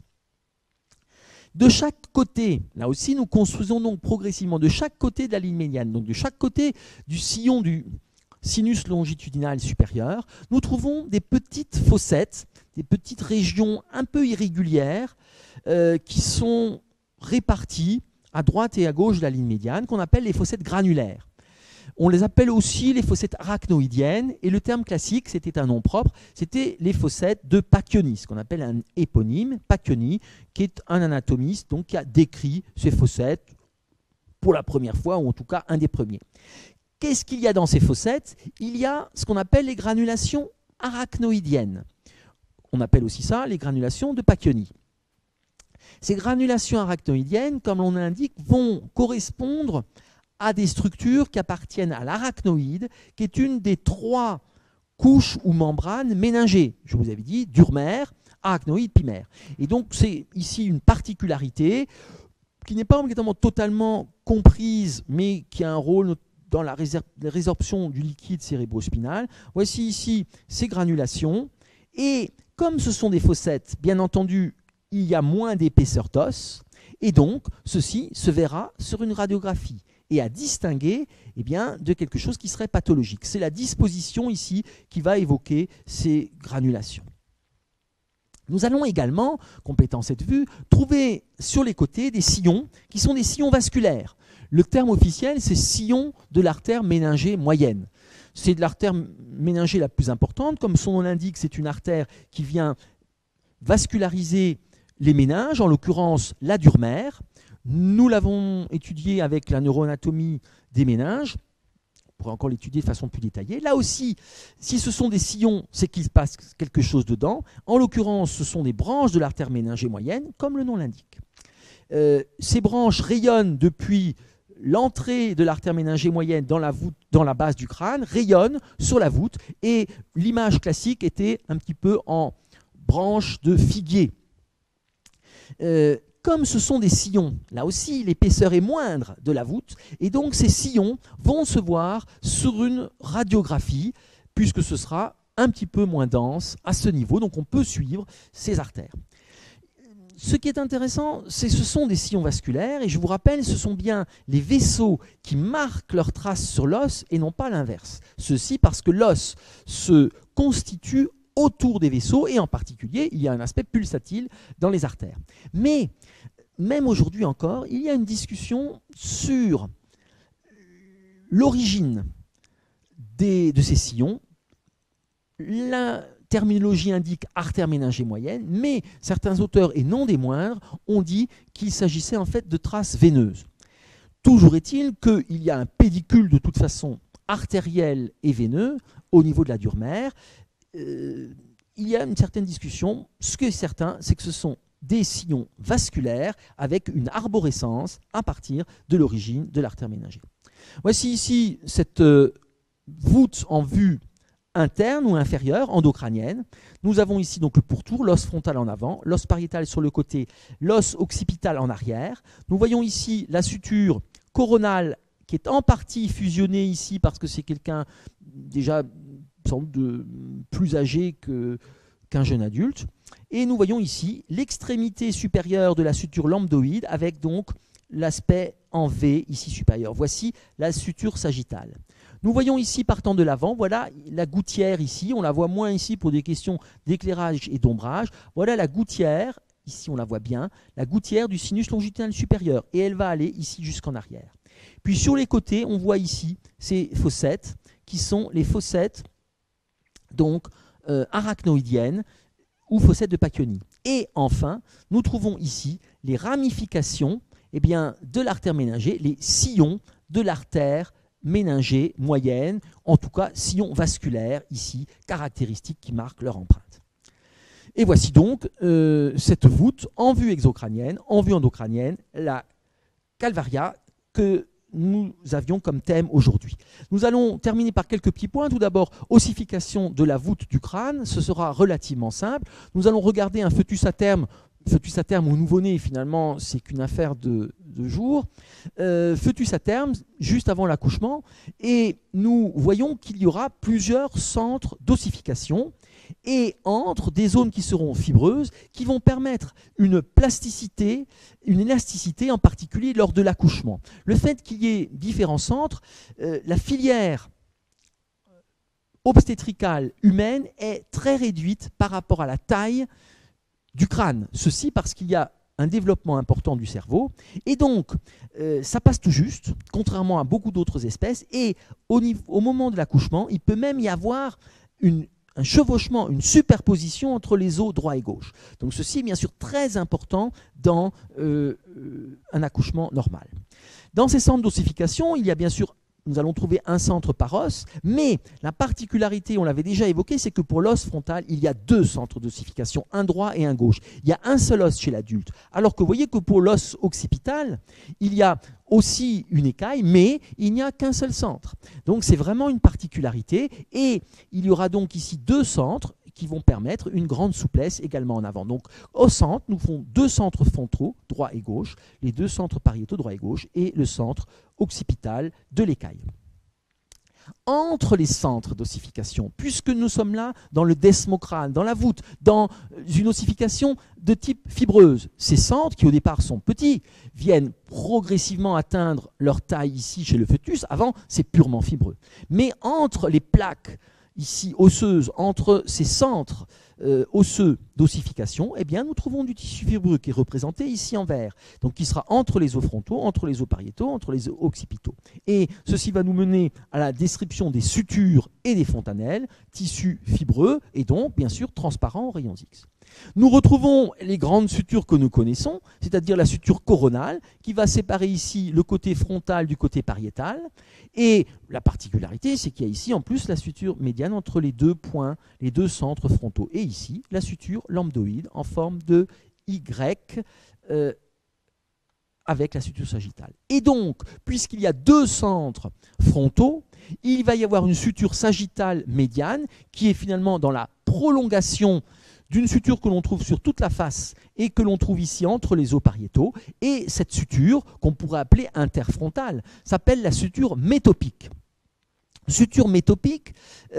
De chaque côté, là aussi, nous construisons donc progressivement de chaque côté de la ligne médiane, donc de chaque côté du sillon du sinus longitudinal supérieur, nous trouvons des petites fossettes, des petites régions un peu irrégulières qui sont réparties à droite et à gauche de la ligne médiane, qu'on appelle les fossettes granulaires. On les appelle aussi les fossettes arachnoïdiennes, et le terme classique, c'était un nom propre, c'était les fossettes de Pacchioni, ce qu'on appelle un éponyme, Pacchioni, qui est un anatomiste donc, qui a décrit ces fossettes pour la première fois, ou en tout cas un des premiers. Qu'est-ce qu'il y a dans ces fossettes? Il y a ce qu'on appelle les granulations arachnoïdiennes. On appelle aussi ça les granulations de Pacchioni. Ces granulations arachnoïdiennes, comme on l'indique, vont correspondre à des structures qui appartiennent à l'arachnoïde, qui est une des trois couches ou membranes méningées. Je vous avais dit dure mère, arachnoïde, pimère. Et donc c'est ici une particularité qui n'est pas obligatoirement totalement comprise, mais qui a un rôle dans la résorption du liquide cérébrospinal. Voici ici ces granulations. Et comme ce sont des fossettes, bien entendu, il y a moins d'épaisseur d'os. Et donc, ceci se verra sur une radiographie et à distinguer de quelque chose qui serait pathologique. C'est la disposition ici qui va évoquer ces granulations. Nous allons également, complétant cette vue, trouver sur les côtés des sillons qui sont des sillons vasculaires. Le terme officiel, c'est sillon de l'artère méningée moyenne. C'est de l'artère méningée la plus importante. Comme son nom l'indique, c'est une artère qui vient vasculariser les méninges, en l'occurrence la dure-mère. Nous l'avons étudié avec la neuroanatomie des méninges. On pourrait encore l'étudier de façon plus détaillée. Là aussi, si ce sont des sillons, c'est qu'il se passe quelque chose dedans. En l'occurrence, ce sont des branches de l'artère méningée moyenne, comme le nom l'indique. Ces branches rayonnent depuis l'entrée de l'artère méningée moyenne dans la base du crâne, rayonnent sur la voûte, et l'image classique était un petit peu en branche de figuier. Comme ce sont des sillons, là aussi l'épaisseur est moindre de la voûte, et donc ces sillons vont se voir sur une radiographie, puisque ce sera un petit peu moins dense à ce niveau, donc on peut suivre ces artères. Ce qui est intéressant, c'est que ce sont des sillons vasculaires, et je vous rappelle, ce sont bien les vaisseaux qui marquent leurs traces sur l'os et non pas l'inverse. Ceci parce que l'os se constitue autour des vaisseaux, et en particulier, il y a un aspect pulsatile dans les artères. Mais, même aujourd'hui encore, il y a une discussion sur l'origine de ces sillons. La terminologie indique artère méningée moyenne, mais certains auteurs, et non des moindres, ont dit qu'il s'agissait en fait de traces veineuses. Toujours est-il qu'il y a un pédicule de toute façon artériel et veineux au niveau de la dure-mère. Il y a une certaine discussion. Ce qui est certain, c'est que ce sont des sillons vasculaires avec une arborescence à partir de l'origine de l'artère méningée. Voici ici cette voûte en vue interne ou inférieure, endocrânienne. Nous avons ici donc le pourtour, l'os frontal en avant, l'os pariétal sur le côté, l'os occipital en arrière. Nous voyons ici la suture coronale qui est en partie fusionnée ici parce que c'est quelqu'un déjà sans doute plus âgé qu'un jeune adulte. Et nous voyons ici l'extrémité supérieure de la suture lambdoïde avec donc l'aspect en V ici supérieur. Voici la suture sagittale. Nous voyons ici, partant de l'avant, voilà la gouttière ici. On la voit moins ici pour des questions d'éclairage et d'ombrage. Voilà la gouttière, ici on la voit bien, la gouttière du sinus longitudinal supérieur. Et elle va aller ici jusqu'en arrière. Puis sur les côtés, on voit ici ces fossettes qui sont les fossettes donc arachnoïdiennes ou fossettes de Pacchioni. Et enfin, nous trouvons ici les ramifications de l'artère méningée, les sillons de l'artère méningée moyenne, en tout cas sillons vasculaires ici, caractéristiques qui marquent leur empreinte. Et voici donc cette voûte en vue exocrânienne, en vue endocrânienne, la calvaria que nous avions comme thème aujourd'hui. Nous allons terminer par quelques petits points. Tout d'abord, ossification de la voûte du crâne, ce sera relativement simple. Nous allons regarder un fœtus à terme ou nouveau-né, finalement, c'est qu'une affaire de jours. Fœtus à terme, juste avant l'accouchement, et nous voyons qu'il y aura plusieurs centres d'ossification, et entre des zones qui seront fibreuses, qui vont permettre une plasticité, une élasticité, en particulier lors de l'accouchement. Le fait qu'il y ait différents centres, la filière obstétricale humaine est très réduite par rapport à la taille du crâne. Ceci parce qu'il y a un développement important du cerveau, et donc ça passe tout juste, contrairement à beaucoup d'autres espèces, et au moment de l'accouchement, il peut même y avoir un chevauchement, une superposition entre les os droit et gauche. Donc ceci est bien sûr très important dans un accouchement normal. Dans ces centres d'ossification, il y a bien sûr, nous allons trouver un centre par os, mais la particularité, on l'avait déjà évoqué, c'est que pour l'os frontal, il y a deux centres d'ossification, un droit et un gauche. Il y a un seul os chez l'adulte, alors que vous voyez que pour l'os occipital, il y a aussi une écaille, mais il n'y a qu'un seul centre. Donc c'est vraiment une particularité, et il y aura donc ici deux centres qui vont permettre une grande souplesse également en avant. Donc au centre, nous font deux centres frontaux, droit et gauche, les deux centres pariétaux, droit et gauche, et le centre occipital de l'écaille. Entre les centres d'ossification, puisque nous sommes là dans le desmocrâne, dans la voûte, dans une ossification de type fibreuse, ces centres, qui au départ sont petits, viennent progressivement atteindre leur taille ici chez le fœtus. Avant, c'est purement fibreux. Mais entre les plaques ici osseuses, entre ces centres osseux d'ossification, eh bien, nous trouvons du tissu fibreux qui est représenté ici en vert, donc qui sera entre les os frontaux, entre les os pariétaux, entre les os occipitaux. Et ceci va nous mener à la description des sutures et des fontanelles, tissus fibreux et donc, bien sûr, transparents aux rayons X. Nous retrouvons les grandes sutures que nous connaissons, c'est-à-dire la suture coronale, qui va séparer ici le côté frontal du côté pariétal. Et la particularité, c'est qu'il y a ici en plus la suture médiane entre les deux points, les deux centres frontaux. Et ici, la suture lambdoïde en forme de Y avec la suture sagittale. Et donc, puisqu'il y a deux centres frontaux, il va y avoir une suture sagittale médiane qui est finalement dans la prolongation d'une suture que l'on trouve sur toute la face et que l'on trouve ici entre les os pariétaux. Et cette suture, qu'on pourrait appeler interfrontale, s'appelle la suture métopique. Suture métopique, qui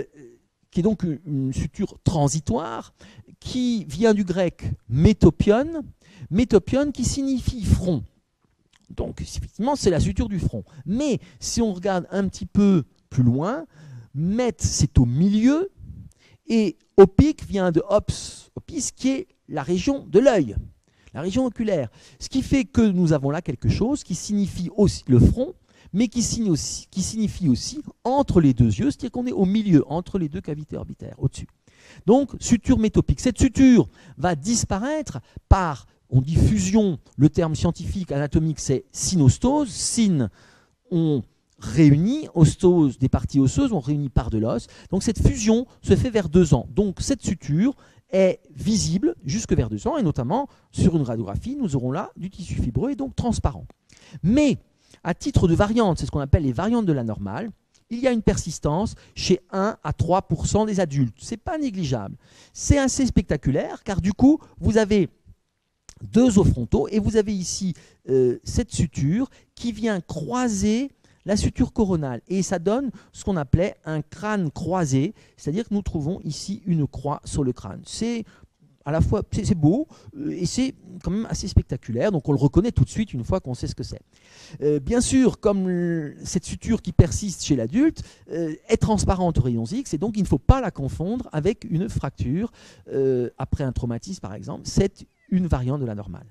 est donc une suture transitoire, qui vient du grec métopion, métopion qui signifie front. Donc effectivement, c'est la suture du front. Mais si on regarde un petit peu plus loin, mét, c'est au milieu, et opique vient de ops, opis, qui est la région de l'œil, la région oculaire. Ce qui fait que nous avons là quelque chose qui signifie aussi le front, mais qui signifie aussi entre les deux yeux, c'est-à-dire qu'on est au milieu, entre les deux cavités orbitaires, au-dessus. Donc, suture métopique. Cette suture va disparaître par, on dit fusion, le terme scientifique anatomique c'est synostose, syn, on réunit, ostose, des parties osseuses, on réunit par de l'os. Donc cette fusion se fait vers 2 ans. Donc cette suture est visible jusque vers 2 ans, et notamment sur une radiographie, nous aurons là du tissu fibreux et donc transparent. Mais à titre de variante, c'est ce qu'on appelle les variantes de la normale, il y a une persistance chez 1 à 3% des adultes. Ce n'est pas négligeable. C'est assez spectaculaire car du coup, vous avez deux os frontaux et vous avez ici cette suture qui vient croiser la suture coronale. Et ça donne ce qu'on appelait un crâne croisé, c'est-à-dire que nous trouvons ici une croix sur le crâne. C'est à la fois c'est beau et c'est quand même assez spectaculaire, donc on le reconnaît tout de suite une fois qu'on sait ce que c'est. Bien sûr, comme cette suture qui persiste chez l'adulte est transparente aux rayons X, et donc il ne faut pas la confondre avec une fracture après un traumatisme par exemple, c'est une variante de la normale.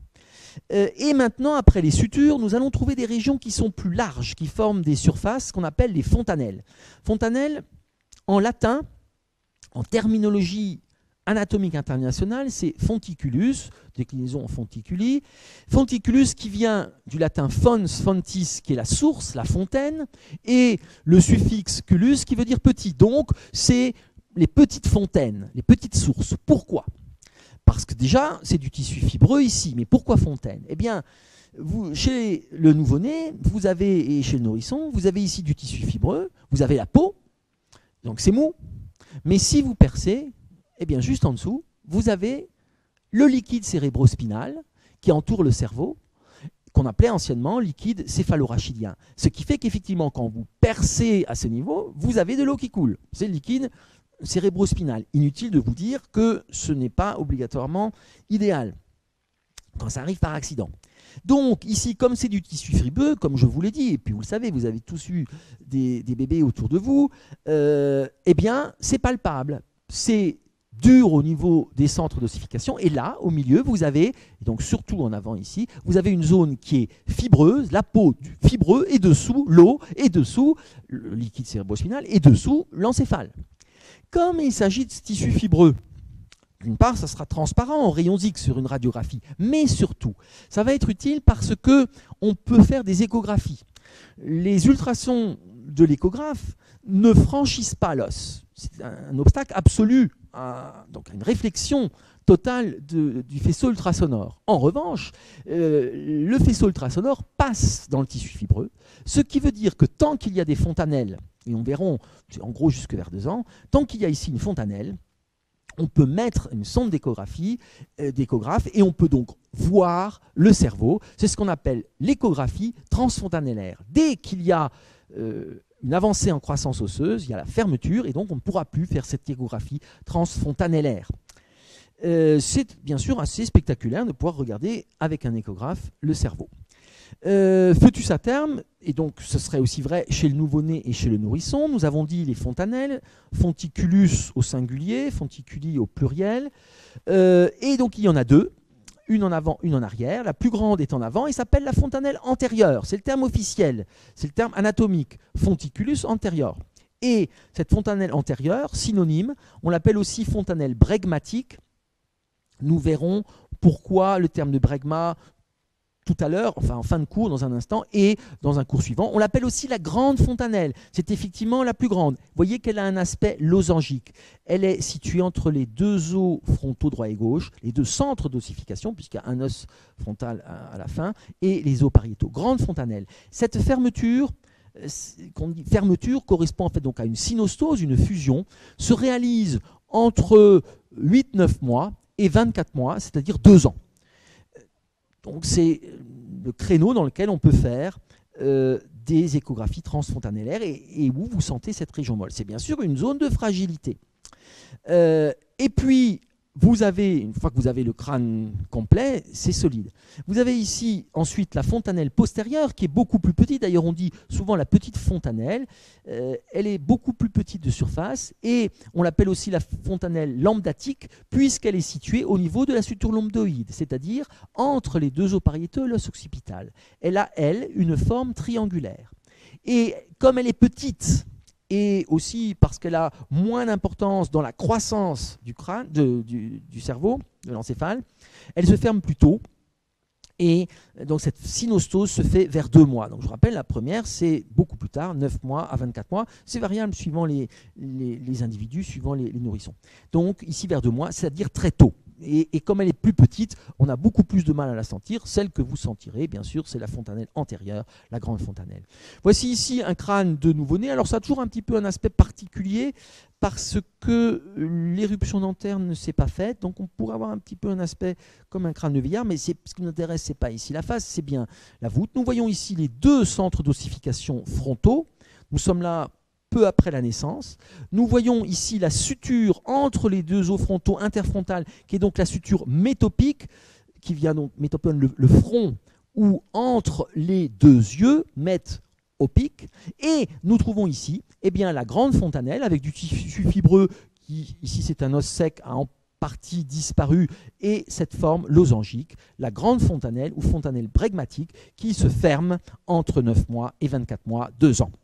Et maintenant, après les sutures, nous allons trouver des régions qui sont plus larges, qui forment des surfaces qu'on appelle les fontanelles. Fontanelles, en latin, en terminologie anatomique internationale, c'est fonticulus, déclinaison en fonticuli. Fonticulus qui vient du latin fons, fontis, qui est la source, la fontaine, et le suffixe culus qui veut dire petit. Donc, c'est les petites fontaines, les petites sources. Pourquoi ? Parce que déjà, c'est du tissu fibreux ici. Mais pourquoi fontaine? Eh bien, chez le nouveau-né, et chez le nourrisson, vous avez ici du tissu fibreux, vous avez la peau, donc c'est mou. Mais si vous percez, eh bien, juste en dessous, vous avez le liquide cérébrospinal qui entoure le cerveau, qu'on appelait anciennement liquide céphalorachidien. Ce qui fait qu'effectivement, quand vous percez à ce niveau, vous avez de l'eau qui coule. C'est le liquide cérébrospinal. Inutile de vous dire que ce n'est pas obligatoirement idéal quand ça arrive par accident. Donc ici, comme c'est du tissu fibreux, comme je vous l'ai dit, et puis vous le savez, vous avez tous eu des bébés autour de vous, eh bien, c'est palpable. C'est dur au niveau des centres d'ossification, et là, au milieu, vous avez, et donc surtout en avant ici, vous avez une zone qui est fibreuse, la peau fibreux, et dessous l'eau, et dessous le liquide cérébrospinal, et dessous l'encéphale. Comme il s'agit de tissu fibreux, d'une part, ça sera transparent en rayons X sur une radiographie, mais surtout, ça va être utile parce qu'on peut faire des échographies. Les ultrasons de l'échographe ne franchissent pas l'os. C'est un obstacle absolu, donc une réflexion totale du faisceau ultrasonore. En revanche, le faisceau ultrasonore passe dans le tissu fibreux, ce qui veut dire que tant qu'il y a des fontanelles, et on verra en gros jusque vers 2 ans, tant qu'il y a ici une fontanelle, on peut mettre une sonde d'échographe et on peut donc voir le cerveau. C'est ce qu'on appelle l'échographie transfontanellaire. Dès qu'il y a une avancée en croissance osseuse, il y a la fermeture et donc on ne pourra plus faire cette échographie transfontanellaire. C'est bien sûr assez spectaculaire de pouvoir regarder avec un échographe le cerveau. Fœtus à terme, et donc ce serait aussi vrai chez le nouveau-né et chez le nourrisson. Nous avons dit les fontanelles, fonticulus au singulier, fonticuli au pluriel. Et donc il y en a deux, une en avant, une en arrière. La plus grande est en avant et s'appelle la fontanelle antérieure. C'est le terme officiel, c'est le terme anatomique, fonticulus antérieur. Et cette fontanelle antérieure, synonyme, on l'appelle aussi fontanelle bregmatique. Nous verrons pourquoi le terme de bregma tout à l'heure, enfin en fin de cours dans un instant, et dans un cours suivant. On l'appelle aussi la grande fontanelle. C'est effectivement la plus grande. Vous voyez qu'elle a un aspect losangique. Elle est située entre les deux os frontaux droit et gauche, les deux centres d'ossification, puisqu'il y a un os frontal à la fin, et les os pariétaux. Grande fontanelle. Cette fermeture, qu'on dit fermeture, correspond en fait donc à une synostose, une fusion, se réalise entre 8-9 mois et 24 mois, c'est-à-dire 2 ans. Donc c'est le créneau dans lequel on peut faire des échographies transfontanellaires et où vous sentez cette région molle. C'est bien sûr une zone de fragilité. Et puis, vous avez, une fois que vous avez le crâne complet, c'est solide. Vous avez ici ensuite la fontanelle postérieure qui est beaucoup plus petite. D'ailleurs, on dit souvent la petite fontanelle. Elle est beaucoup plus petite de surface et on l'appelle aussi la fontanelle lambdatique puisqu'elle est située au niveau de la suture lambdoïde, c'est-à-dire entre les deux os pariétaux et l'os occipital. Elle a, elle, une forme triangulaire. Et comme elle est petite, et aussi parce qu'elle a moins d'importance dans la croissance du crâne, du cerveau, de l'encéphale, elle se ferme plus tôt. Et donc cette synostose se fait vers 2 mois. Donc je rappelle, la première, c'est beaucoup plus tard, 9 mois à 24 mois. C'est variable suivant les individus, suivant les nourrissons. Donc ici vers 2 mois, c'est-à-dire très tôt. Et comme elle est plus petite, on a beaucoup plus de mal à la sentir. Celle que vous sentirez, bien sûr, c'est la fontanelle antérieure, la grande fontanelle. Voici ici un crâne de nouveau-né. Alors ça a toujours un petit peu un aspect particulier parce que l'éruption dentaire ne s'est pas faite. Donc on pourrait avoir un petit peu un aspect comme un crâne de vieillard, mais ce qui nous intéresse, ce n'est pas ici la face, c'est bien la voûte. Nous voyons ici les 2 centres d'ossification frontaux. Nous sommes là peu après la naissance. Nous voyons ici la suture entre les 2 os frontaux interfrontales, qui est donc la suture métopique, qui vient donc, métopion, le front, ou entre les 2 yeux, opique. Et nous trouvons ici eh bien, la grande fontanelle, avec du tissu fibreux, qui ici c'est un os sec, a en partie disparu, et cette forme losangique, la grande fontanelle, ou fontanelle bregmatique, qui se ferme entre 9 mois et 24 mois, 2 ans.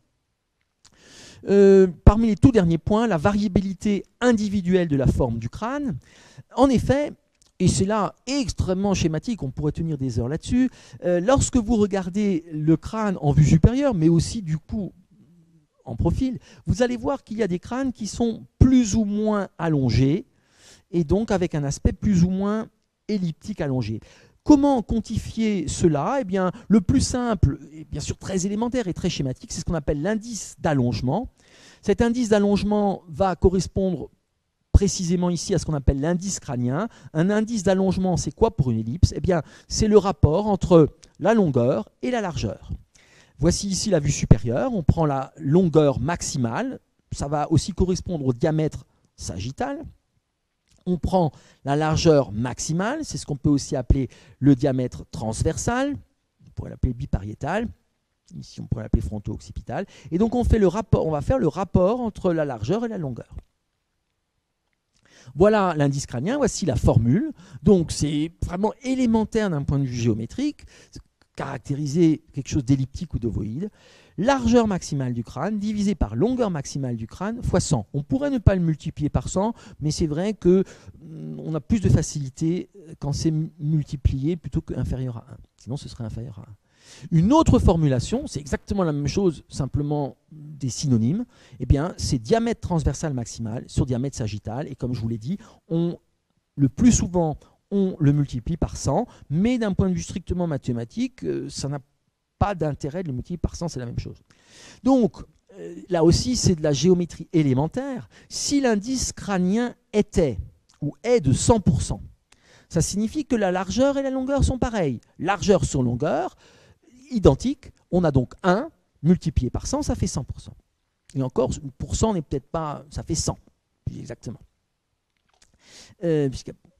Parmi les tout derniers points, la variabilité individuelle de la forme du crâne. En effet, et c'est là extrêmement schématique, on pourrait tenir des heures là-dessus, lorsque vous regardez le crâne en vue supérieure, mais aussi du coup en profil, vous allez voir qu'il y a des crânes qui sont plus ou moins allongés, et donc avec un aspect plus ou moins elliptique allongé. Comment quantifier cela? Eh bien, le plus simple, et bien sûr très élémentaire et très schématique, c'est ce qu'on appelle l'indice d'allongement. Cet indice d'allongement va correspondre précisément ici à ce qu'on appelle l'indice crânien. Un indice d'allongement, c'est quoi pour une ellipse? Eh bien, c'est le rapport entre la longueur et la largeur. Voici ici la vue supérieure. On prend la longueur maximale. Ça va aussi correspondre au diamètre sagittal. On prend la largeur maximale, c'est ce qu'on peut aussi appeler le diamètre transversal, on pourrait l'appeler bipariétal, ici on pourrait l'appeler fronto-occipital, et donc on va faire le rapport entre la largeur et la longueur. Voilà l'indice crânien, voici la formule, donc c'est vraiment élémentaire d'un point de vue géométrique, caractériser quelque chose d'elliptique ou d'ovoïde. Largeur maximale du crâne divisée par longueur maximale du crâne fois 100. On pourrait ne pas le multiplier par 100, mais c'est vrai qu'on a plus de facilité quand c'est multiplié plutôt qu'inférieur à 1. Sinon, ce serait inférieur à 1. Une autre formulation, c'est exactement la même chose, simplement des synonymes, eh bien, c'est diamètre transversal maximal sur diamètre sagittal. Et comme je vous l'ai dit, le plus souvent, on le multiplie par 100, mais d'un point de vue strictement mathématique, ça n'a pas d'intérêt de le multiplier par 100, c'est la même chose. Donc, là aussi, c'est de la géométrie élémentaire. Si l'indice crânien était ou est de 100%, ça signifie que la largeur et la longueur sont pareilles. Largeur sur longueur, identique. On a donc 1 multiplié par 100, ça fait 100%. Et encore, pour 100 n'est peut-être pas... ça fait 100, exactement.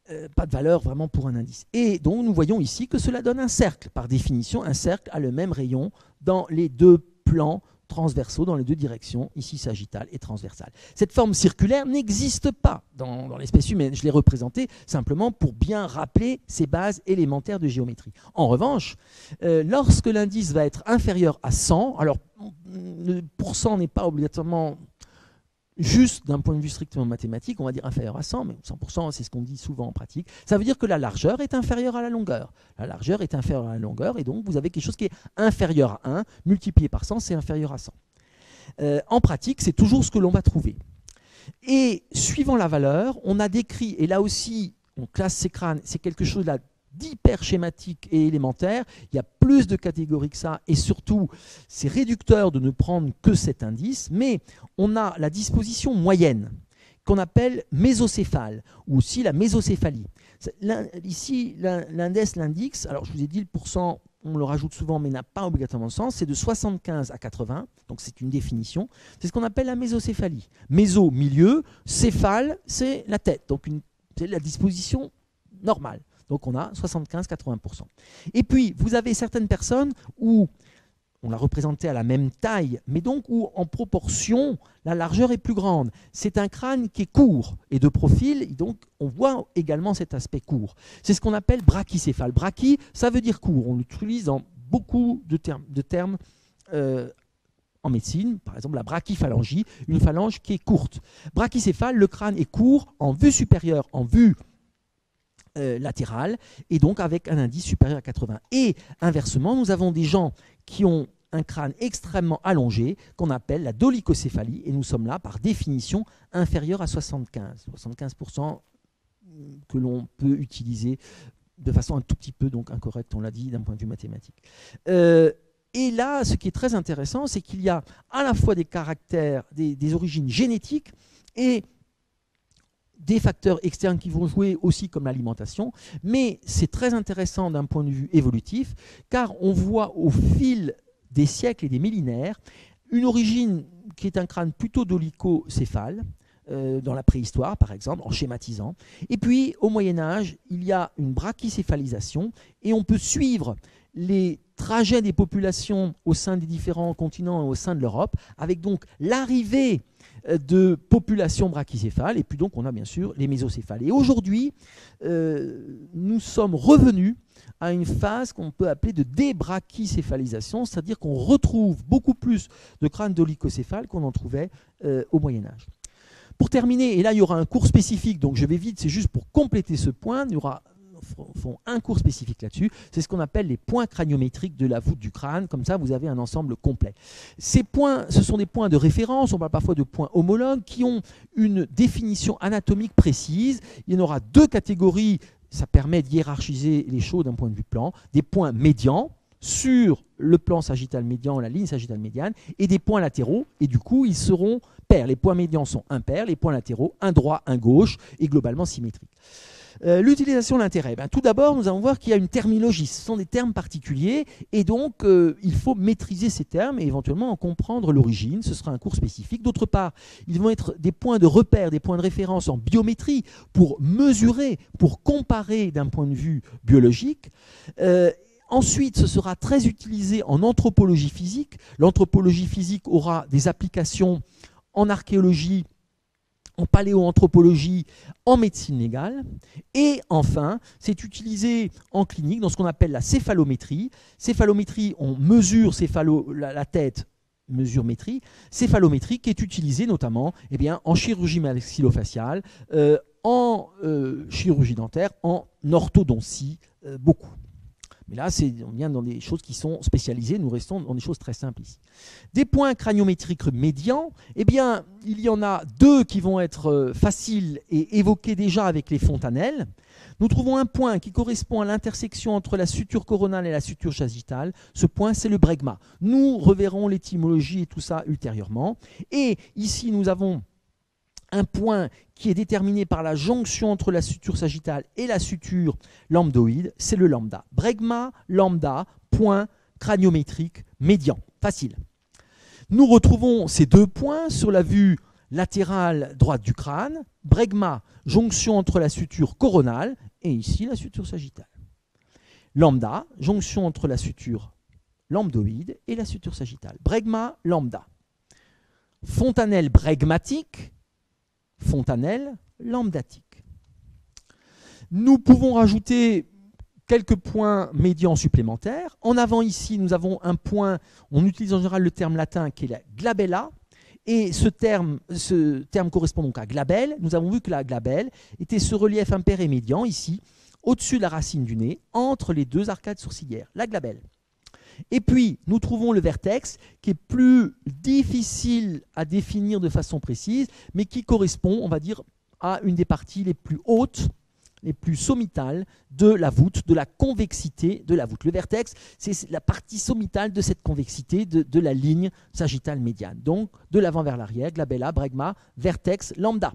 pas de valeur vraiment pour un indice. Et donc nous voyons ici que cela donne un cercle. Par définition, un cercle a le même rayon dans les deux plans transversaux, dans les deux directions, ici sagittale et transversale. Cette forme circulaire n'existe pas dans l'espèce humaine. Je l'ai représentée simplement pour bien rappeler ces bases élémentaires de géométrie. En revanche, lorsque l'indice va être inférieur à 100, alors le pourcent n'est pas obligatoirement juste d'un point de vue strictement mathématique, on va dire inférieur à 100, mais 100% c'est ce qu'on dit souvent en pratique, ça veut dire que la largeur est inférieure à la longueur. La largeur est inférieure à la longueur et donc vous avez quelque chose qui est inférieur à 1, multiplié par 100, c'est inférieur à 100. En pratique, c'est toujours ce que l'on va trouver. Et suivant la valeur, on a décrit, et là aussi on classe ces crânes, c'est quelque chose là d'hyper schématique et élémentaire, il y a plus de catégories que ça, et surtout, c'est réducteur de ne prendre que cet indice, mais on a la disposition moyenne, qu'on appelle mésocéphale, ou aussi la mésocéphalie. Ici, l'index, l'index, alors je vous ai dit le pourcent, on le rajoute souvent, mais n'a pas obligatoirement de sens, c'est de 75 à 80, donc c'est une définition, c'est ce qu'on appelle la mésocéphalie. Méso, milieu, céphale, c'est la tête, donc c'est la disposition normale. Donc on a 75-80%. Et puis, vous avez certaines personnes où on l'a représenté à la même taille, mais donc où en proportion, la largeur est plus grande. C'est un crâne qui est court et de profil, et donc on voit également cet aspect court. C'est ce qu'on appelle brachycéphale. Brachy, ça veut dire court. On l'utilise dans beaucoup de termes en médecine, par exemple la brachyphalangie, une phalange qui est courte. Brachycéphale, le crâne est court en vue supérieure, en vue latérale, et donc avec un indice supérieur à 80. Et inversement, nous avons des gens qui ont un crâne extrêmement allongé, qu'on appelle la dolichocéphalie, et nous sommes là, par définition, inférieur à 75. 75% que l'on peut utiliser de façon un tout petit peu donc incorrecte, on l'a dit, d'un point de vue mathématique. Et là, ce qui est très intéressant, c'est qu'il y a à la fois des caractères, des origines génétiques, et des facteurs externes qui vont jouer aussi comme l'alimentation, mais c'est très intéressant d'un point de vue évolutif, car on voit au fil des siècles et des millénaires une origine qui est un crâne plutôt dolicocéphale, dans la préhistoire par exemple, en schématisant, et puis au Moyen-Âge, il y a une brachycéphalisation, et on peut suivre les trajets des populations au sein des différents continents et au sein de l'Europe, avec donc l'arrivée de populations brachycéphales, et puis donc on a bien sûr les mésocéphales. Et aujourd'hui, nous sommes revenus à une phase qu'on peut appeler de débrachycéphalisation, c'est-à-dire qu'on retrouve beaucoup plus de crânes dolicocéphales qu'on en trouvait au Moyen-Âge. Pour terminer, et là il y aura un cours spécifique, donc je vais vite, c'est juste pour compléter ce point, il y aura font un cours spécifique là-dessus, c'est ce qu'on appelle les points craniométriques de la voûte du crâne, comme ça vous avez un ensemble complet. Ces points, ce sont des points de référence, on parle parfois de points homologues, qui ont une définition anatomique précise. Il y en aura deux catégories, ça permet de hiérarchiser les choses d'un point de vue plan, des points médians, sur le plan sagittal médian, la ligne sagittale médiane, et des points latéraux, et du coup ils seront pairs. Les points médians sont impairs, les points latéraux, un droit, un gauche, et globalement symétriques. L'utilisation, l'intérêt. Tout d'abord, nous allons voir qu'il y a une terminologie. Ce sont des termes particuliers et donc il faut maîtriser ces termes et éventuellement en comprendre l'origine. Ce sera un cours spécifique. D'autre part, ils vont être des points de repère, des points de référence en biométrie pour mesurer, pour comparer d'un point de vue biologique. Ensuite, ce sera très utilisé en anthropologie physique. L'anthropologie physique aura des applications en archéologie, en paléoanthropologie, en médecine légale. Et enfin, c'est utilisé en clinique dans ce qu'on appelle la céphalométrie. Céphalométrie, on mesure la tête, mesure-métrie. Céphalométrie qui est utilisée notamment en chirurgie maxillofaciale, en chirurgie dentaire, en orthodontie, beaucoup. Mais là, on vient dans des choses qui sont spécialisées, nous restons dans des choses très simples ici. Des points craniométriques médians, il y en a deux qui vont être faciles et évoqués déjà avec les fontanelles. Nous trouvons un point qui correspond à l'intersection entre la suture coronale et la suture sagittale. Ce point, c'est le bregma. Nous reverrons l'étymologie et tout ça ultérieurement. Et ici, nous avons un point qui est déterminé par la jonction entre la suture sagittale et la suture lambdoïde, c'est le lambda. Bregma, lambda, point craniométrique médian. Facile. Nous retrouvons ces deux points sur la vue latérale droite du crâne, bregma, jonction entre la suture coronale et ici la suture sagittale. Lambda, jonction entre la suture lambdoïde et la suture sagittale. Bregma, lambda. Fontanelle bregmatique, fontanelle lambdatique. Nous pouvons rajouter quelques points médians supplémentaires. En avant ici, nous avons un point, on utilise en général le terme latin qui est la glabella, et ce terme correspond donc à glabelle. Nous avons vu que la glabelle était ce relief impair et médian ici, au-dessus de la racine du nez, entre les deux arcades sourcilières, la glabelle. Et puis, nous trouvons le vertex qui est plus difficile à définir de façon précise, mais qui correspond, on va dire, à une des parties les plus hautes, les plus sommitales de la voûte, de la convexité de la voûte. Le vertex, c'est la partie sommitale de cette convexité de la ligne sagittale médiane. Donc, de l'avant vers l'arrière, glabella, bregma, vertex, lambda.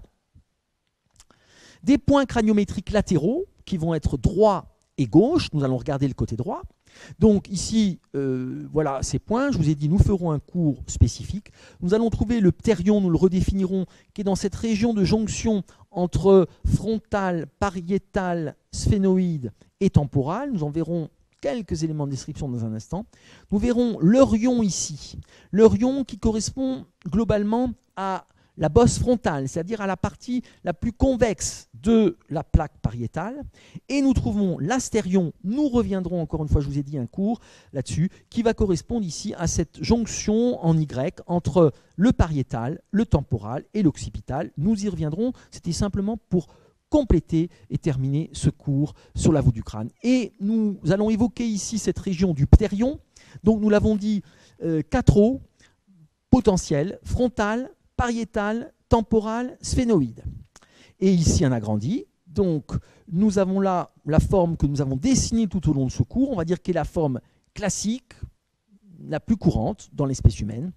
Des points craniométriques latéraux qui vont être droit et gauche. Nous allons regarder le côté droit. Donc ici, voilà ces points. Je vous ai dit, nous ferons un cours spécifique. Nous allons trouver le pterion, nous le redéfinirons, qui est dans cette région de jonction entre frontal, pariétal, sphénoïde et temporal. Nous en verrons quelques éléments de description dans un instant. Nous verrons l'eurion ici. L'eurion qui correspond globalement à la bosse frontale, c'est-à-dire à la partie la plus convexe de la plaque pariétale. Et nous trouvons l'astérion, nous reviendrons encore une fois, je vous ai dit un cours là-dessus, qui va correspondre ici à cette jonction en Y entre le pariétal, le temporal et l'occipital. Nous y reviendrons, c'était simplement pour compléter et terminer ce cours sur la voûte du crâne. Et nous allons évoquer ici cette région du pterion. Donc nous l'avons dit, 4 os potentiels, frontal, pariétal, temporal, sphénoïde. Et ici un agrandi. Donc nous avons là la forme que nous avons dessinée tout au long de ce cours, on va dire qu'elle est la forme classique, la plus courante dans l'espèce humaine,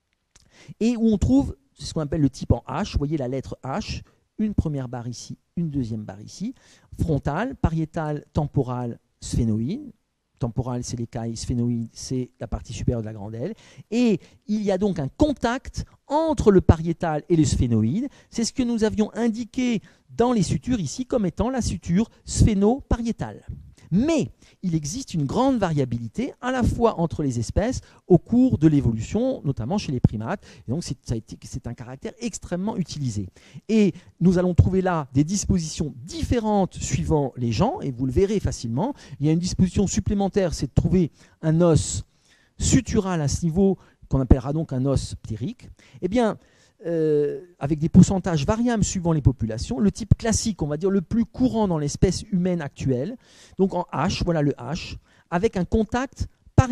et où on trouve ce qu'on appelle le type en H. Vous voyez la lettre H, une première barre ici, une deuxième barre ici, frontal, pariétal, temporal, sphénoïde. Temporal, c'est l'écaille, sphénoïde, c'est la partie supérieure de la grande aile. Et il y a donc un contact entre le pariétal et le sphénoïde. C'est ce que nous avions indiqué dans les sutures ici comme étant la suture sphéno-pariétale. Mais il existe une grande variabilité à la fois entre les espèces au cours de l'évolution, notamment chez les primates. Et donc c'est un caractère extrêmement utilisé. Et nous allons trouver là des dispositions différentes suivant les gens, et vous le verrez facilement. Il y a une disposition supplémentaire, c'est de trouver un os sutural à ce niveau, qu'on appellera donc un os ptérique. Eh bien, avec des pourcentages variables suivant les populations. Le type classique, on va dire le plus courant dans l'espèce humaine actuelle, donc en H, voilà le H, avec un contact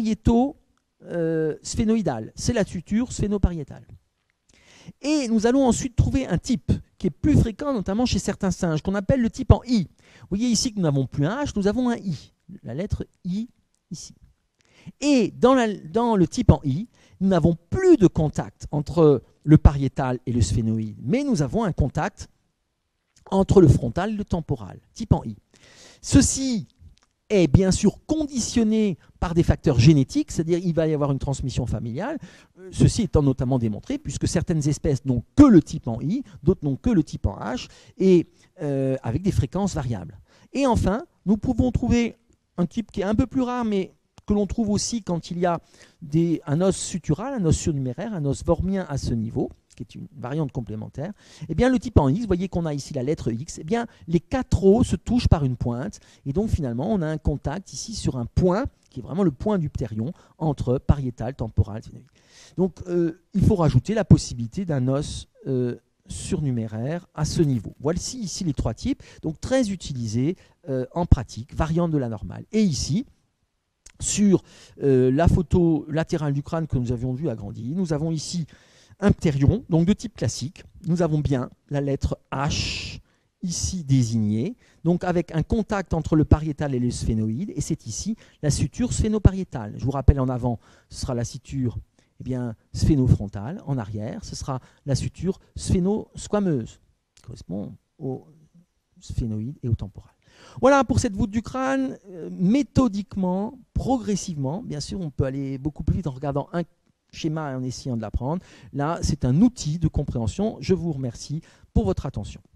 pariéto-sphénoïdal. C'est la suture sphénopariétale. Et nous allons ensuite trouver un type qui est plus fréquent, notamment chez certains singes, qu'on appelle le type en I. Vous voyez ici que nous n'avons plus un H, nous avons un I, la lettre I ici. Et dans le type en I, nous n'avons plus de contact entre le pariétal et le sphénoïde, mais nous avons un contact entre le frontal et le temporal, type en I. Ceci est bien sûr conditionné par des facteurs génétiques, c'est-à-dire il va y avoir une transmission familiale, ceci étant notamment démontré, puisque certaines espèces n'ont que le type en I, d'autres n'ont que le type en H, et avec des fréquences variables. Et enfin, nous pouvons trouver un type qui est un peu plus rare, mais que l'on trouve aussi quand il y a un os sutural, un os surnuméraire, un os wormien à ce niveau, qui est une variante complémentaire. Eh bien, le type en X, vous voyez qu'on a ici la lettre X, eh bien, les 4 os se touchent par une pointe, et donc finalement, on a un contact ici sur un point, qui est vraiment le point du pterion, entre pariétal, temporal, sphénoïde. Donc, il faut rajouter la possibilité d'un os surnuméraire à ce niveau. Voici ici les 3 types, donc très utilisés en pratique, variante de la normale. Et ici, sur la photo latérale du crâne que nous avions vue agrandie, nous avons ici un pterion, donc de type classique. Nous avons bien la lettre H ici désignée, donc avec un contact entre le pariétal et le sphénoïde, et c'est ici la suture sphénopariétale. Je vous rappelle en avant, ce sera la suture sphénofrontale, en arrière, ce sera la suture sphénosquameuse, qui correspond au sphénoïde et au temporal. Voilà pour cette voûte du crâne, méthodiquement, progressivement. Bien sûr, on peut aller beaucoup plus vite en regardant schéma en essayant de l'apprendre. Là, c'est un outil de compréhension. Je vous remercie pour votre attention.